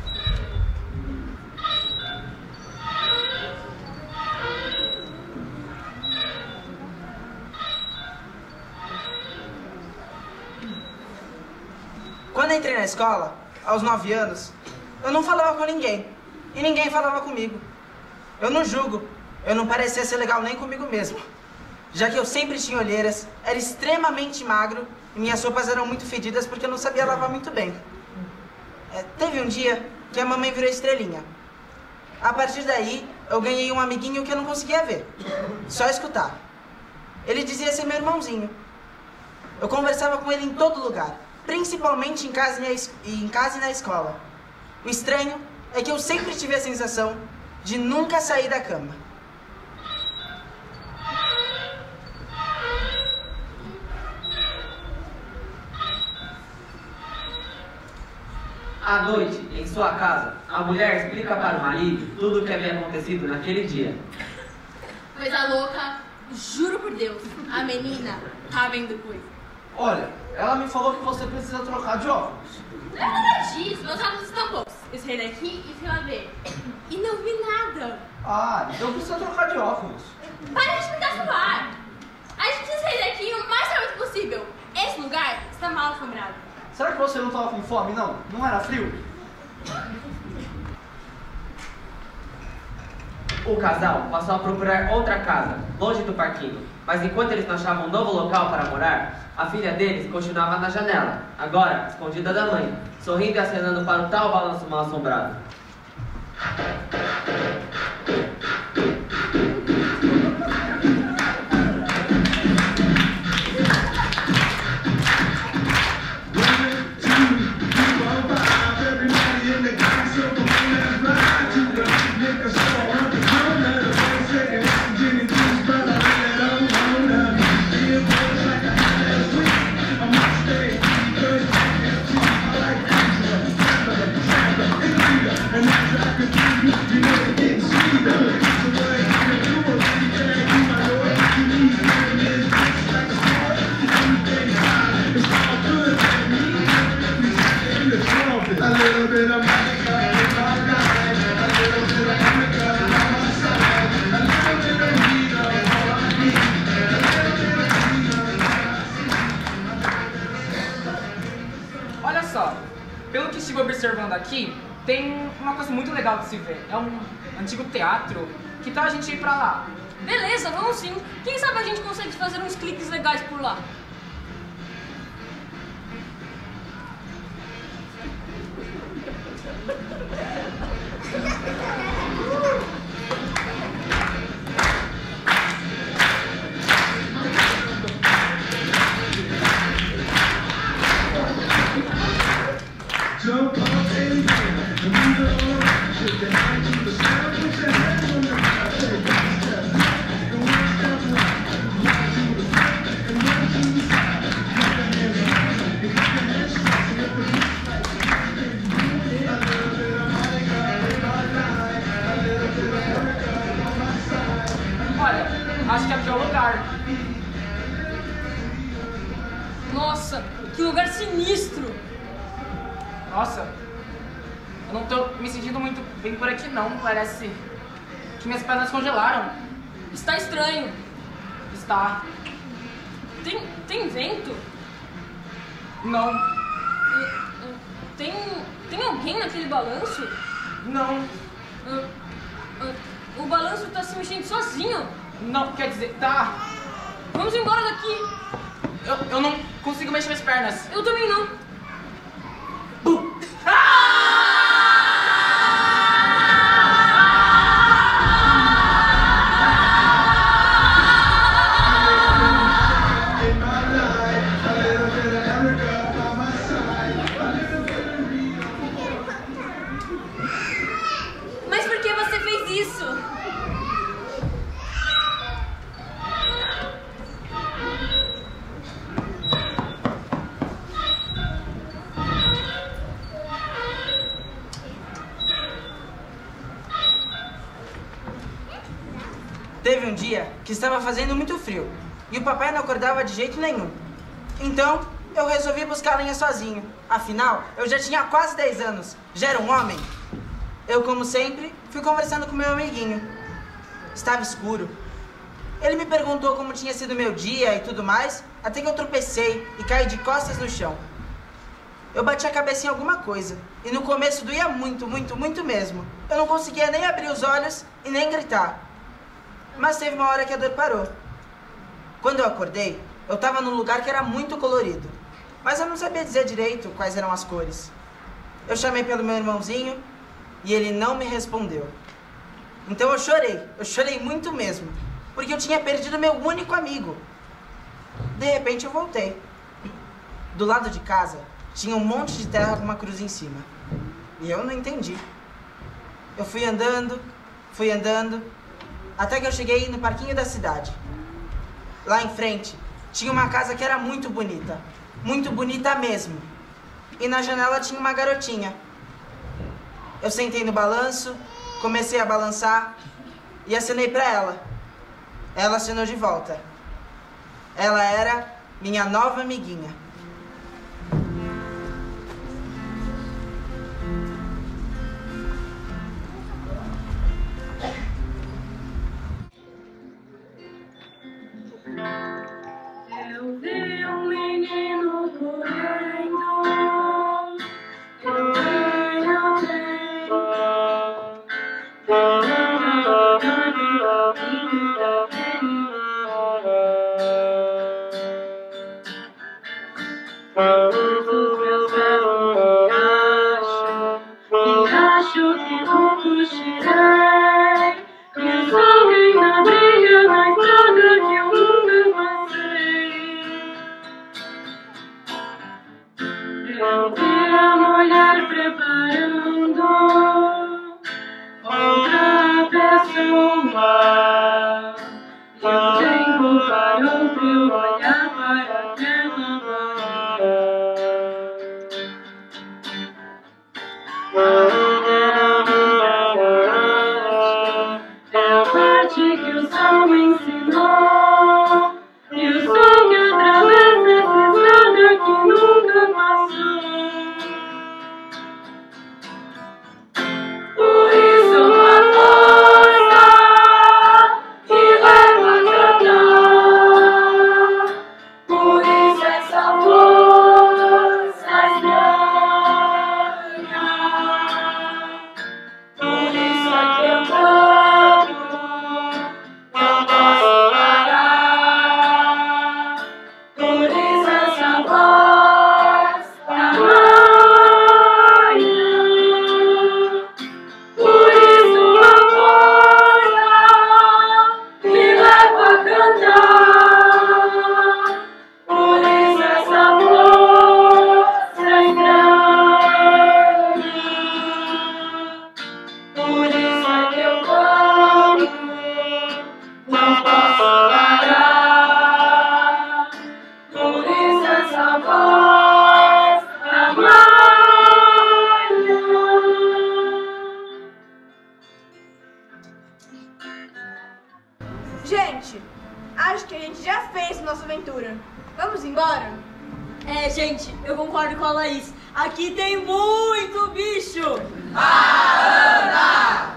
Quando entrei na escola, aos 9 anos, eu não falava com ninguém. E ninguém falava comigo. Eu não julgo. Eu não parecia ser legal nem comigo mesmo. Já que eu sempre tinha olheiras, era extremamente magro e minhas roupas eram muito fedidas porque eu não sabia lavar muito bem. Teve um dia que a mamãe virou estrelinha. A partir daí, eu ganhei um amiguinho que eu não conseguia ver. Só escutar. Ele dizia ser meu irmãozinho. Eu conversava com ele em todo lugar. Principalmente em casa e na escola. O estranho é que eu sempre tive a sensação de nunca sair da cama.
À noite, em sua casa, a mulher explica para o marido tudo o que havia acontecido naquele dia.
Coisa louca, juro por Deus, a menina tá vendo coisa.
Olha, ela me falou que você precisa trocar de óculos.
Não é nada disso, meus óculos estão bons. Eu saí daqui e fui lá ver. E não vi nada.
Ah, então precisa trocar de óculos.
Para de me dar no ar. A gente precisa sair daqui o mais rápido possível. Esse lugar está mal assombrado.
Será que você não estava com fome, não? Não era frio?
O casal passou a procurar outra casa, longe do parquinho. Mas enquanto eles não achavam um novo local para morar, a filha deles continuava na janela, agora escondida da mãe, sorrindo e acenando para o tal balanço mal assombrado.
Olha só, pelo que estive observando aqui, tem uma coisa muito legal de se ver. É um antigo teatro. Que tal a gente ir pra lá?
Beleza, vamos sim. Quem sabe a gente consegue fazer uns cliques legais por lá. Nossa, que lugar sinistro!
Nossa, eu não tô me sentindo muito bem por aqui não. Parece que minhas pernas congelaram.
Está estranho.
Está.
Tem vento?
Não.
Tem alguém naquele balanço?
Não.
O balanço tá se mexendo sozinho.
Não, quer dizer, tá.
Vamos embora daqui.
Eu não consigo mexer minhas pernas.
Eu também não.
Mas por que você fez isso?
Teve um dia que estava fazendo muito frio e o papai não acordava de jeito nenhum. Então, eu resolvi buscar lenha sozinho. Afinal, eu já tinha quase 10 anos, já era um homem. Eu, como sempre, fui conversando com meu amiguinho. Estava escuro. Ele me perguntou como tinha sido meu dia e tudo mais, até que eu tropecei e caí de costas no chão. Eu bati a cabeça em alguma coisa, e no começo doía muito, muito, muito mesmo. Eu não conseguia nem abrir os olhos e nem gritar. Mas teve uma hora que a dor parou. Quando eu acordei, eu estava num lugar que era muito colorido, mas eu não sabia dizer direito quais eram as cores. Eu chamei pelo meu irmãozinho e ele não me respondeu. Então eu chorei muito mesmo, porque eu tinha perdido meu único amigo. De repente eu voltei. Do lado de casa tinha um monte de terra com uma cruz em cima, e eu não entendi. Eu fui andando, até que eu cheguei no parquinho da cidade. Lá em frente, tinha uma casa que era muito bonita mesmo. E na janela tinha uma garotinha. Eu sentei no balanço, comecei a balançar e acenei pra ela. Ela acenou de volta. Ela era minha nova amiguinha.
Eu vi um menino correndo, os meus pés no riacho que não cochilei, e o sol ainda brilha na estrada que eu nunca passei. Eu vi a mulher preparando outra pessoa, e o tempo parou pra eu olhar para aquela manhã. É a parte que o sol me ensinou, e o sol que atravessa essa estrada que nunca passou. Por isso uma força que leva a cantar, por isso essa força estranha, por isso é que eu canto, não posso parar, por isso essa voz da manhã, por isso uma força me leva a cantar, por isso essa força estranha, por isso é que eu canto, não posso parar, por isso essa voz da manhã.
Gente, acho que a gente já fez nossa aventura. Vamos embora?
É, gente, eu concordo com a Laís. Aqui tem muito bicho!
Ana!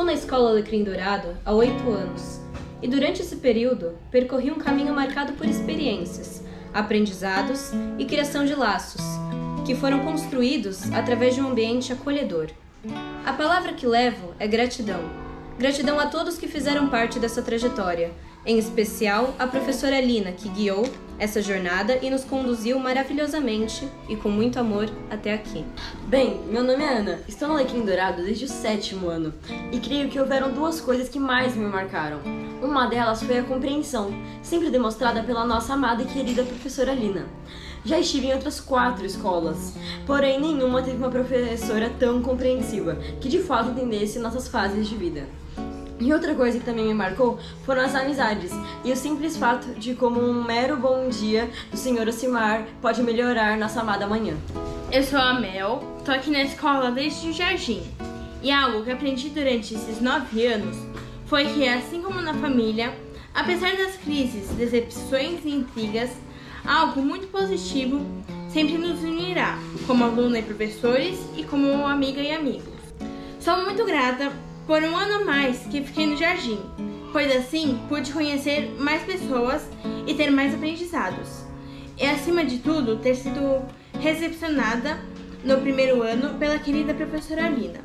na escola Alecrim Dourado há 8 anos e durante esse período percorri um caminho marcado por experiências, aprendizados e criação de laços, que foram construídos através de um ambiente acolhedor. A palavra que levo é gratidão. Gratidão a todos que fizeram parte dessa trajetória, em especial a professora Lina, que guiou essa jornada e nos conduziu maravilhosamente e com muito amor até aqui.
Bem, meu nome é Ana, estou no Alecrim Dourado desde o 7º ano e creio que houveram 2 coisas que mais me marcaram. Uma delas foi a compreensão, sempre demonstrada pela nossa amada e querida professora Lina. Já estive em outras 4 escolas, porém nenhuma teve uma professora tão compreensiva, que de fato entendesse nossas fases de vida. E outra coisa que também me marcou foram as amizades e o simples fato de como um mero bom dia do Sr. Ocimar pode melhorar nossa amada manhã.
Eu sou a Mel, tô aqui na escola desde o jardim. E algo que aprendi durante esses 9 anos foi que, assim como na família, apesar das crises, decepções e intrigas, algo muito positivo sempre nos unirá, como aluna e professores e como amiga e amigos. Sou muito grata por um ano a mais que fiquei no jardim, pois assim pude conhecer mais pessoas e ter mais aprendizados. E acima de tudo, ter sido recepcionada no primeiro ano pela querida professora Lina.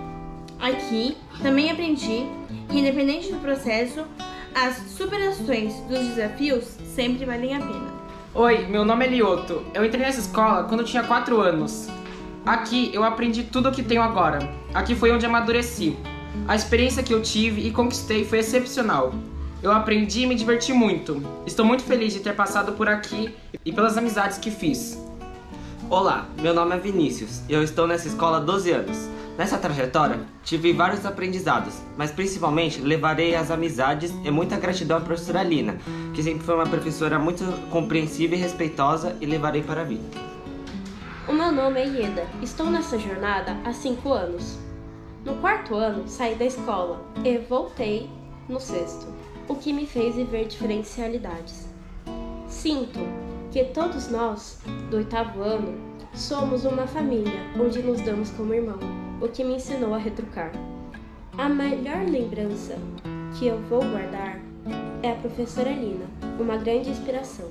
Aqui também aprendi que, independente do processo, as superações dos desafios sempre valem a pena.
Oi, meu nome é Lioto. Eu entrei nessa escola quando eu tinha 4 anos. Aqui eu aprendi tudo o que tenho agora. Aqui foi onde amadureci. A experiência que eu tive e conquistei foi excepcional. Eu aprendi e me diverti muito. Estou muito feliz de ter passado por aqui e pelas amizades que fiz.
Olá, meu nome é Vinícius e eu estou nessa escola há 12 anos. Nessa trajetória, tive vários aprendizados, mas principalmente levarei as amizades e muita gratidão à professora Lina, que sempre foi uma professora muito compreensiva e respeitosa, e levarei para a vida.
O meu nome é Ieda, estou nessa jornada há 5 anos. No 4º ano, saí da escola e voltei no 6º, o que me fez viver diferentes realidades. Sinto que todos nós, do 8º ano, somos uma família onde nos damos como irmão, o que me ensinou a retrucar. A melhor lembrança que eu vou guardar é a professora Lina, uma grande inspiração.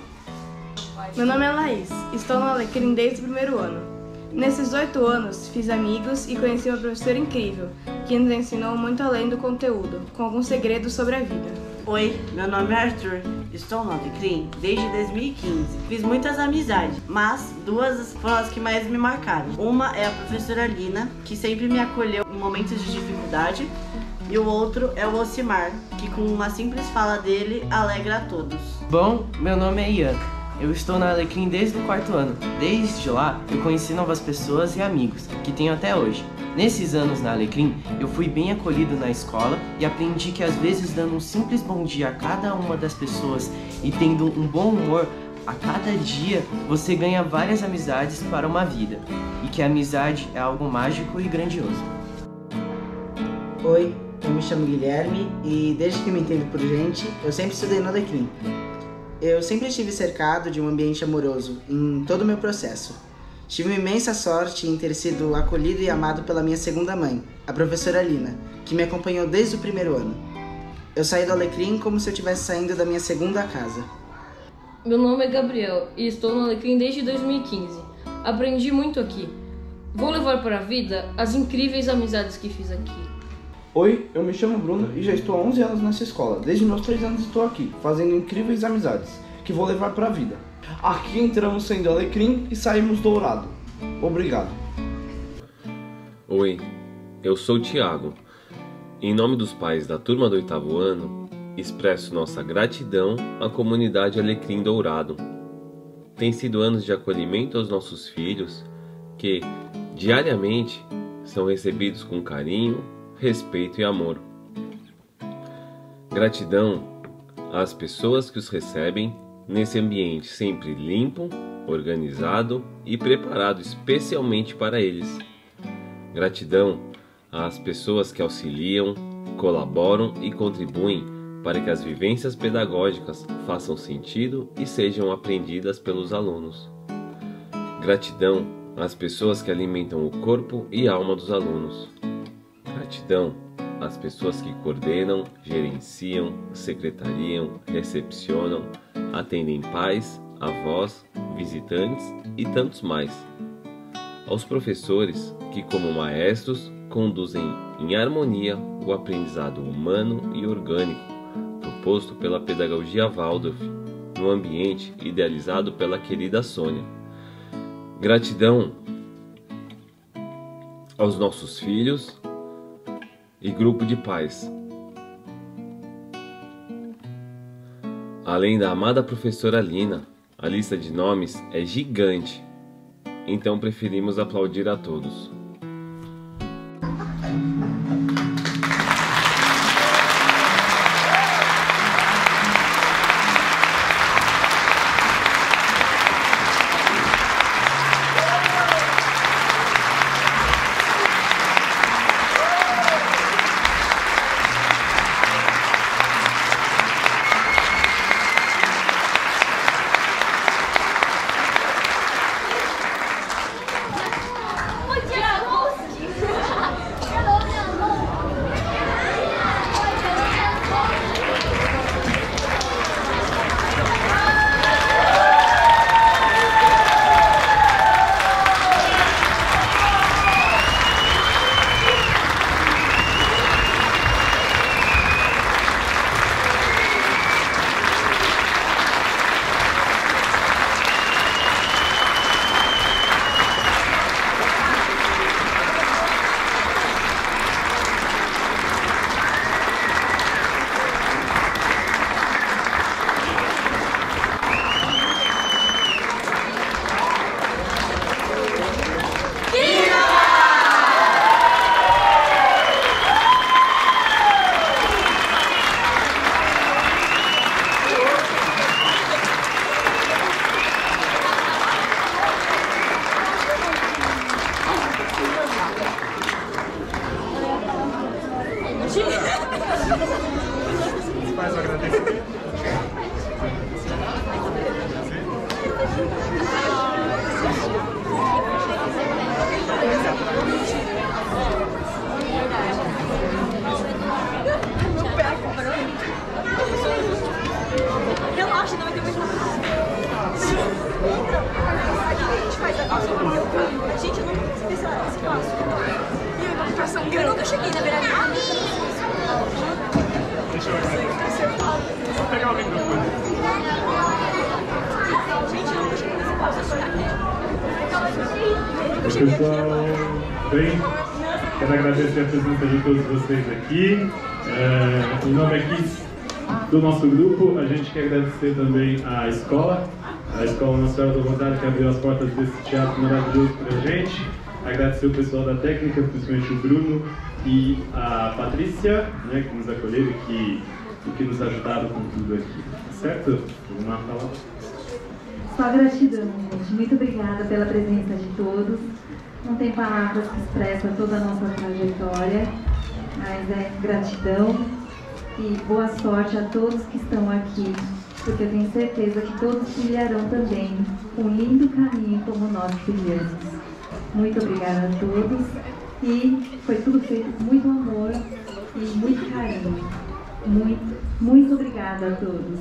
Meu nome é Laís, estou no Alecrim desde o 1º ano. Nesses 8 anos, fiz amigos e conheci uma professora incrível, que nos ensinou muito além do conteúdo, com alguns segredos sobre a vida.
Oi, meu nome é Arthur, estou no Alecrim desde 2015. Fiz muitas amizades, mas 2 foram as que mais me marcaram. Uma é a professora Lina, que sempre me acolheu em momentos de dificuldade, e o outro é o Ocimar, que com uma simples fala dele alegra a todos.
Bom, meu nome é Ian. Eu estou na Alecrim desde o 4º ano. Desde lá, eu conheci novas pessoas e amigos, que tenho até hoje. Nesses anos na Alecrim, eu fui bem acolhido na escola e aprendi que às vezes dando um simples bom dia a cada uma das pessoas e tendo um bom humor a cada dia, você ganha várias amizades para uma vida. E que a amizade é algo mágico e grandioso.
Oi, eu me chamo Guilherme e desde que me entendo por gente, eu sempre estudei no Alecrim. Eu sempre estive cercado de um ambiente amoroso em todo o meu processo. Tive uma imensa sorte em ter sido acolhido e amado pela minha segunda mãe, a professora Lina, que me acompanhou desde o 1º ano. Eu saí do Alecrim como se eu estivesse saindo da minha segunda casa.
Meu nome é Gabriel e estou no Alecrim desde 2015. Aprendi muito aqui. Vou levar para a vida as incríveis amizades que fiz aqui.
Oi, eu me chamo Bruno e já estou há 11 anos nessa escola. Desde meus 3 anos estou aqui, fazendo incríveis amizades, que vou levar para a vida. Aqui entramos sendo Alecrim e saímos Dourado. Obrigado.
Oi, eu sou o Thiago. Em nome dos pais da turma do 8º ano, expresso nossa gratidão à comunidade Alecrim Dourado. Tem sido anos de acolhimento aos nossos filhos, que, diariamente, são recebidos com carinho, respeito e amor. Gratidão às pessoas que os recebem nesse ambiente sempre limpo, organizado e preparado especialmente para eles. Gratidão às pessoas que auxiliam, colaboram e contribuem para que as vivências pedagógicas façam sentido e sejam aprendidas pelos alunos. Gratidão às pessoas que alimentam o corpo e alma dos alunos. Gratidão as pessoas que coordenam, gerenciam, secretariam, recepcionam, atendem pais, avós, visitantes e tantos mais. Aos professores que, como maestros, conduzem em harmonia o aprendizado humano e orgânico proposto pela pedagogia Waldorf, no ambiente idealizado pela querida Sônia. Gratidão aos nossos filhos e grupo de pais. Além da amada professora Lina, a lista de nomes é gigante, então preferimos aplaudir a todos.
Relaxa, não vai ter muito Gente, eu não consigo esse espaço. E uma situação grande. Eu nunca cheguei na beirada.
Deixa eu ver. Vou pegar o microfone.
Gente, eu nunca cheguei nesse espaço.
Oi, pessoal. Bem, quero agradecer a presença de todos vocês aqui. Em nome aqui do nosso grupo, a gente quer agradecer também à escola, a Escola Nossa Senhora do Rosário, que abriu as portas desse teatro maravilhoso pra gente. Agradecer o pessoal da técnica, principalmente o Bruno e a Patrícia, né, que nos acolheram e que nos ajudaram com tudo aqui. Certo? Vamos lá falar.
Só gratidão, gente. Muito obrigada pela presença de todos. Não tem palavras que expressam toda a nossa trajetória, mas é gratidão e boa sorte a todos que estão aqui, porque eu tenho certeza que todos trilharão também um lindo caminho como nós trilhamos. Muito obrigada a todos e foi tudo feito com muito amor e muito carinho. Muito obrigada a todos.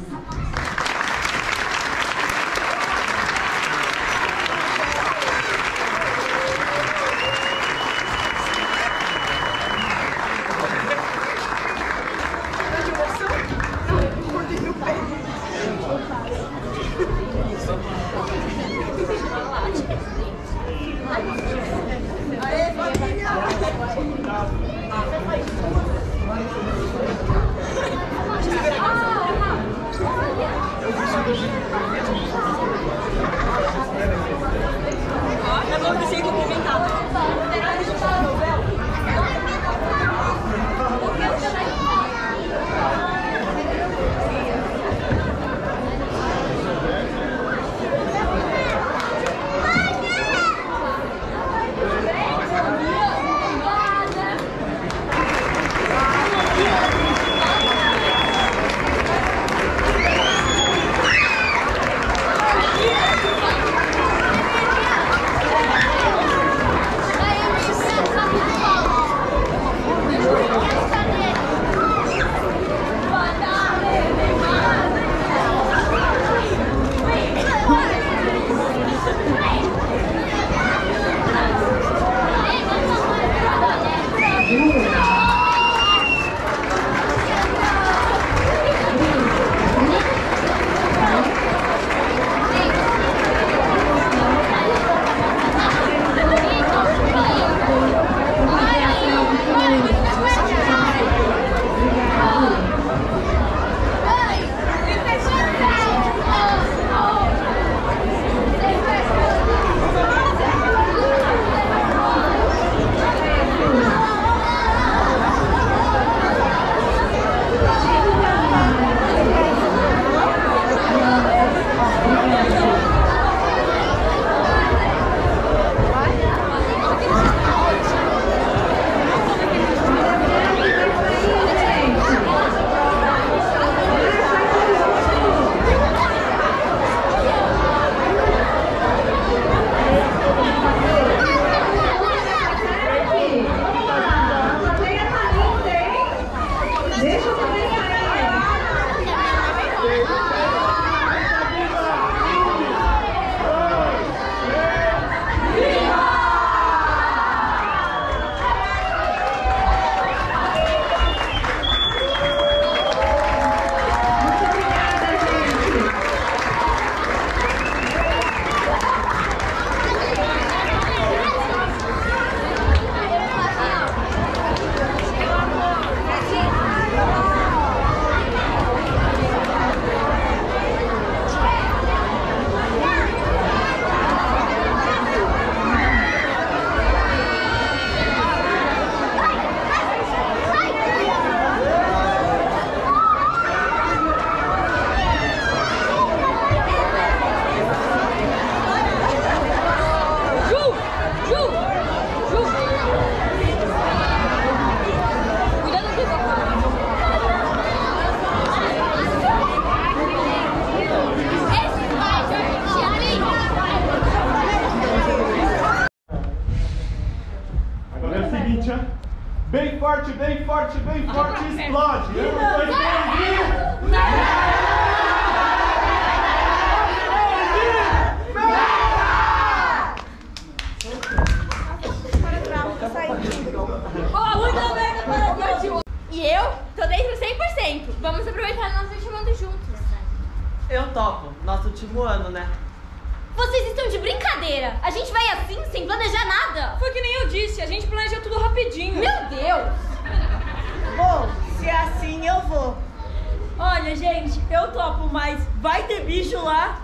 Bem forte, bem forte, bem forte, explode. Eu não tô
E eu tô dentro 100%. Vamos aproveitar nosso último ano juntos.
Eu topo. Nosso último ano, né?
Vocês estão de brincadeira. A gente vai assim, sem planejar nada.
Foi que nem eu disse, a gente planejou tudo rapidinho.
Meu Deus!
Bom, se é assim eu vou. Olha, gente, eu topo, mas vai ter bicho lá?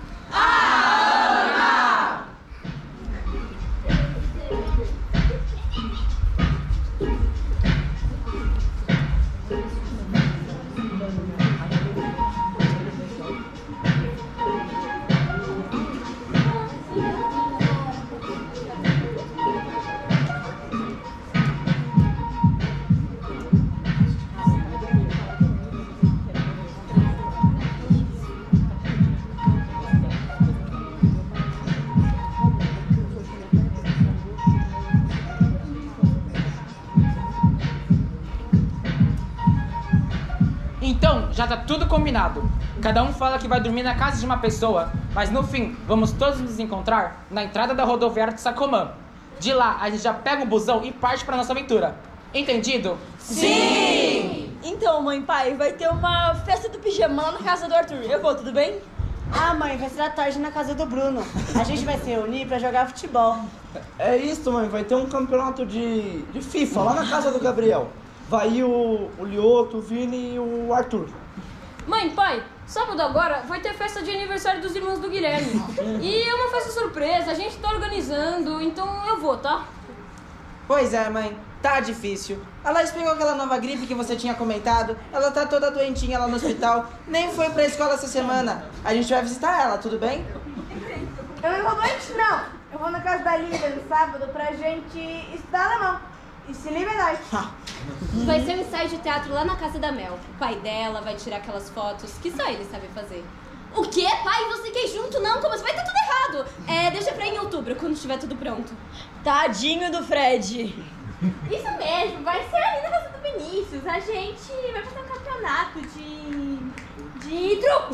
Então, já tá tudo combinado. Cada um fala que vai dormir na casa de uma pessoa, mas no fim, vamos todos nos encontrar na entrada da rodoviária de Sacomã. De lá, a gente já pega um busão e parte pra nossa aventura. Entendido?
Sim! Então, mãe e pai, vai ter uma festa do pijama lá na casa do Arthur. Eu vou, tudo bem?
Ah, mãe, vai ser à tarde na casa do Bruno. A gente vai se reunir pra jogar futebol.
É isso, mãe. Vai ter um campeonato de FIFA lá na casa do Gabriel. Vai ir o Lioto, o Vini e o Arthur.
Mãe, pai, sábado agora vai ter festa de aniversário dos irmãos do Guilherme. E é uma festa surpresa, a gente tá organizando, então eu vou, tá?
Pois é, mãe. Tá difícil. A Laís pegou aquela nova gripe que você tinha comentado. Ela tá toda doentinha lá no hospital. Nem foi pra escola essa semana. A gente vai visitar ela, tudo bem?
Eu não vou doente, não. Eu vou na casa da Lívia no sábado pra gente estudar alemão. E se liberdade.
Vai ser um ensaio de teatro lá na casa da Mel. O pai dela vai tirar aquelas fotos que só ele sabe fazer. O quê? Pai, você quer ir junto? Não, como? Vai ter tudo errado. Deixa pra ir em outubro, quando estiver tudo pronto.
Tadinho do Fred.
Isso mesmo, vai ser ali na casa do Vinícius. A gente vai fazer um campeonato de truco.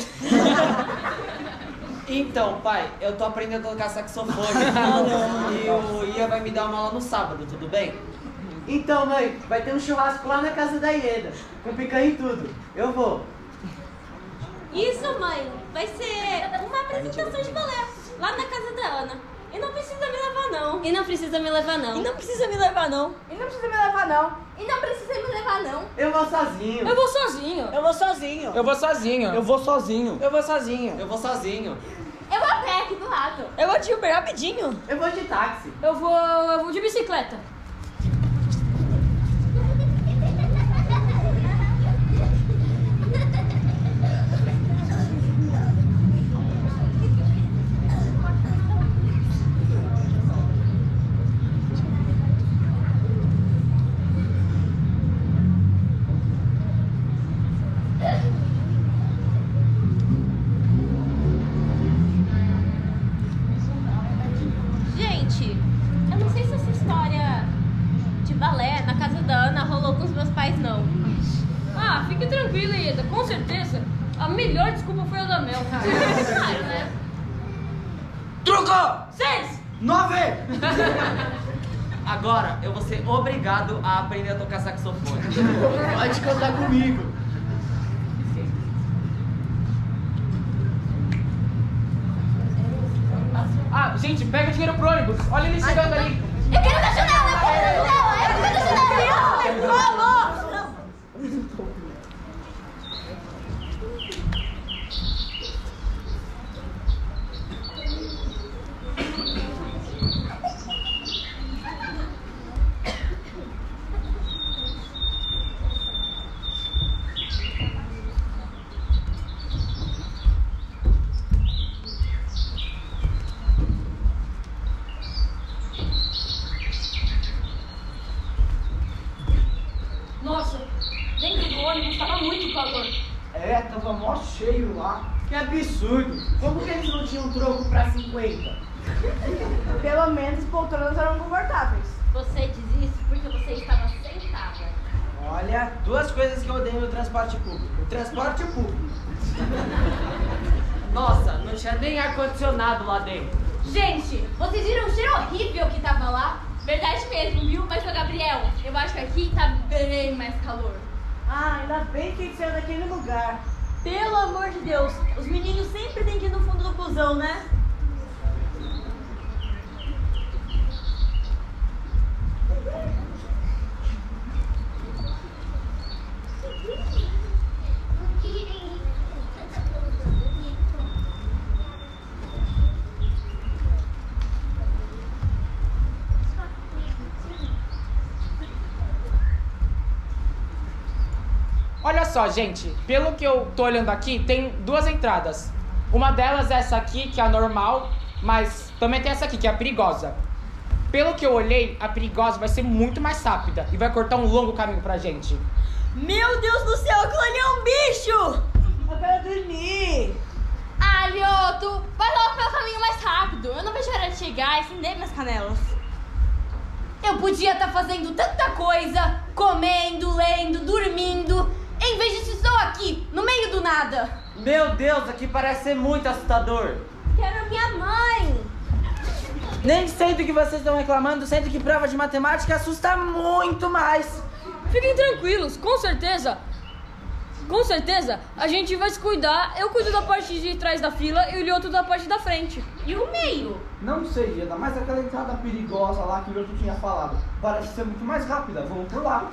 Então, pai, eu tô aprendendo a tocar saxofone. E o Ia vai me dar uma aula no sábado, tudo bem?
Então, mãe, vai ter um churrasco lá na casa da Ieda, com picanha e tudo. Eu vou.
Isso, mãe. Vai ser uma apresentação de balé lá na casa da Ana. E não precisa me levar, não.
E não precisa me levar, não.
E não precisa me levar, não.
E não precisa me levar, não.
E não precisa me levar, não.
Eu vou sozinho.
Eu vou sozinho.
Eu vou sozinho.
Eu vou sozinho.
Eu vou sozinho.
Eu vou sozinho.
Eu vou sozinho.
Eu vou a pé aqui do lado.
Eu vou de Uber rapidinho.
Eu vou de táxi.
Eu vou de bicicleta.
Gente, eu não sei se essa história de balé na casa da Ana rolou com os meus pais, não.
Ah, fique tranquila, Ieda. Com certeza, a melhor desculpa foi a da Mel.
Claro, né?
Truco!
6!
9!
Agora eu vou ser obrigado a aprender a tocar saxofone.
Pode contar comigo.
Ah, gente, pega o dinheiro pro ônibus. Olha ele chegando ali.
Eu quero da janela, eu quero da janela, eu quero da janela. Falou!
Nossa, dentro do ônibus tava muito calor.
É, tava mó cheio lá.
Que absurdo. Como que eles não tinham troco pra 50?
Pelo menos poltronas eram confortáveis.
Você diz isso porque você estava sentada.
Olha, duas coisas que eu odeio no transporte público. O transporte público.
Nossa, não tinha nem ar-condicionado lá dentro.
Gente, vocês viram o cheiro horrível que tava lá? Verdade mesmo, viu? Mas, ô Gabriel, eu acho que aqui tá bem mais calor.
Ah, ainda bem que saiu daquele lugar.
Pelo amor de Deus, os meninos sempre têm que ir no fundo do busão, né?
Olha só, gente, pelo que eu tô olhando aqui, tem duas entradas. Uma delas é essa aqui, que é a normal, mas também tem essa aqui, que é a perigosa. Pelo que eu olhei, a perigosa vai ser muito mais rápida e vai cortar um longo caminho pra gente.
Meu Deus do céu, aquilo ali é um bicho!
Eu quero dormir!
Ah, Lioto, vai logo pelo caminho mais rápido. Eu não vejo a hora de chegar e acender minhas canelas. Eu podia estar fazendo tanta coisa, comendo, lendo, dormindo, em vez disso estou aqui, no meio do nada.
Meu Deus, aqui parece ser muito assustador.
Quero minha mãe.
Nem sei do que vocês estão reclamando, sendo que prova de matemática assusta muito mais.
Fiquem tranquilos, com certeza, a gente vai se cuidar. Eu cuido da parte de trás da fila e o Lioto da parte da frente.
E o meio?
Não sei, Ieda, mas aquela entrada perigosa lá que o Lioto tinha falado parece ser muito mais rápida. Vamos por lá.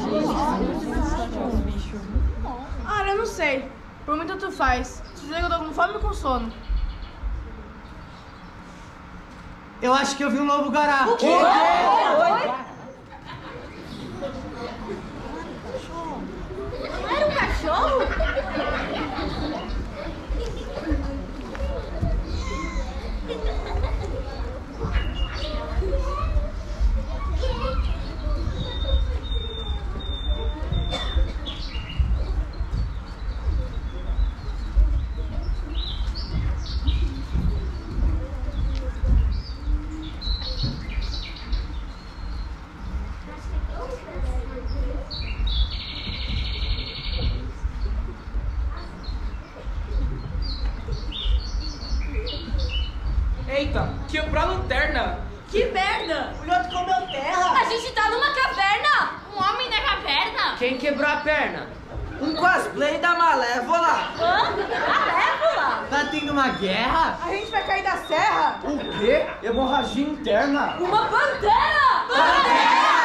Ah, eu não sei. Por mim tanto faz. Se eu tô com fome ou com sono.
Eu acho que eu vi um lobo guará.
O quê?
Oi? Era um cachorro?
Eita, quebrou a lanterna.
Que merda!
O Lioto comeu terra!
A gente tá numa caverna! Um homem na caverna!
Quem quebrou a perna?
Um cosplay da Malévola!
Hã? Malévola?
Tá tendo uma guerra?
A gente vai cair da serra?
O quê? Hemorragia interna?
Uma pantera!
Pantera!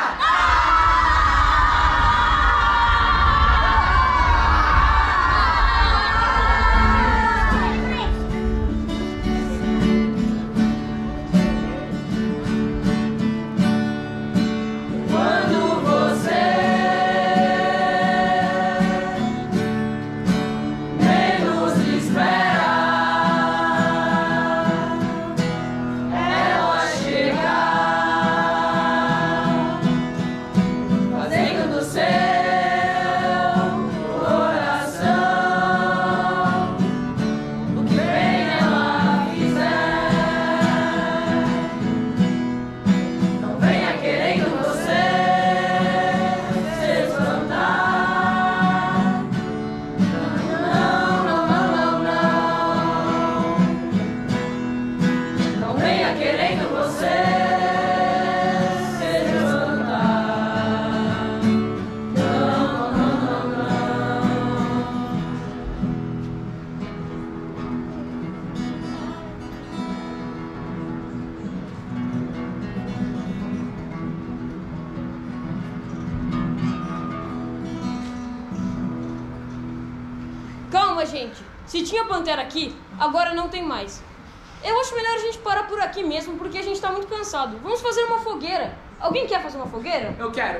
Calma, gente. Se tinha pantera aqui, agora não tem mais. Eu acho melhor a gente parar por aqui mesmo, porque a gente tá muito cansado. Vamos fazer uma fogueira. Alguém quer fazer uma fogueira?
Eu quero.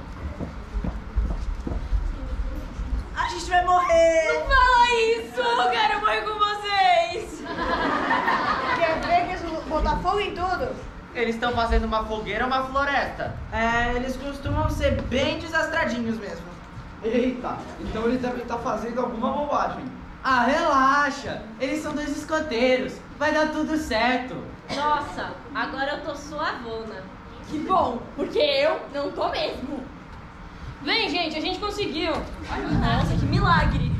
A gente vai morrer!
Não fala isso! Eu quero morrer com vocês!
Quer ver que eles vão botar fogo em tudo?
Eles estão fazendo uma fogueira ou uma floresta?
É, eles costumam ser bem desastradinhos mesmo.
Eita, então eles devem estar fazendo alguma bobagem.
Ah, relaxa. Eles são dois escoteiros. Vai dar tudo certo.
Nossa, agora eu tô suavona.
Que bom, porque eu não tô mesmo.
Vem, gente, a gente conseguiu.
Nossa, que milagre.